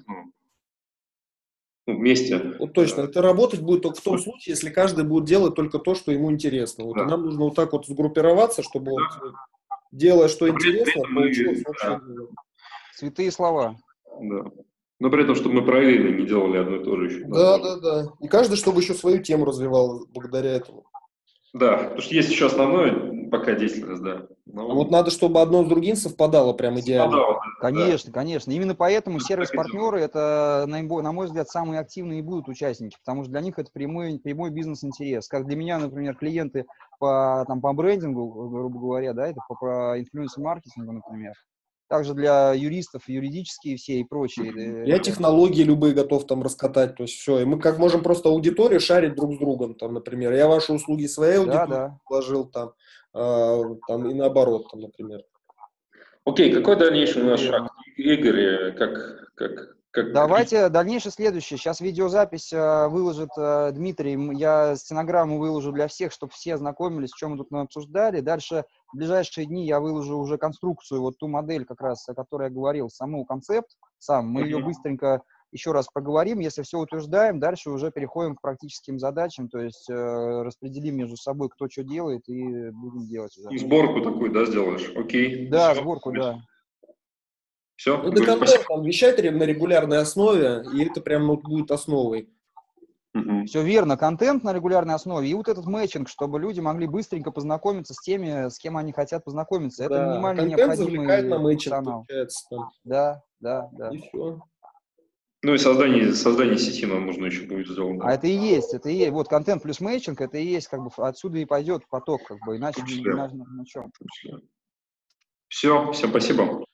вместе. Вот точно, это работать будет только в том случае, если каждый будет делать только то, что ему интересно. Вот, да. И нам нужно вот так вот сгруппироваться, чтобы вот, делая, что интересно, получилось общее дело. Святые слова. Да. Но при этом, чтобы мы параллельно не делали одно и то же еще. Да. И каждый, чтобы еще свою тему развивал благодаря этому. Да, потому что есть еще основное, пока деятельность, да. Но... А вот надо, чтобы одно с другим совпадало прям идеально. Совпадало, Конечно, да. конечно. Именно поэтому сервис-партнеры это, на мой взгляд, самые активные и будут участники, потому что для них это прямой бизнес-интерес. Как для меня, например, клиенты по брендингу, грубо говоря, да, это по инфлюенсер-маркетингу, например. Также для юристов, юридические все и прочие. Я технологии любые готов там раскатать, то есть все. И мы как можем просто аудиторию шарить друг с другом, там, например. Я ваши услуги своей аудитории вложил там, и наоборот, там, например. Окей, какой дальнейший у нас шаг? Игорь, как... Давайте дальнейшее следующее. Сейчас видеозапись выложит Дмитрий. Я стенограмму выложу для всех, чтобы все ознакомились, о чем мы тут обсуждали. Дальше в ближайшие дни я выложу уже конструкцию, вот ту модель, как раз, о которой я говорил, саму концепт сам. Мы ее быстренько еще раз проговорим. Если все утверждаем, дальше уже переходим к практическим задачам, то есть распределим между собой, кто что делает, и будем делать уже. Сборку такую, да, сделаешь? Окей. Да, все. сборку, да. Все? Это контент там вещать на регулярной основе, и это прям будет основой. Все верно, контент на регулярной основе, и вот этот мэтчинг, чтобы люди могли быстренько познакомиться с теми, с кем они хотят познакомиться. Это минимально необходимый на функционал. Да. И все. Ну и создание сети нам нужно еще будет сделать. Да. А это и есть. Вот контент плюс мэтчинг, это и есть, как бы отсюда и пойдет поток, как бы, иначе на чем. Все, всем спасибо.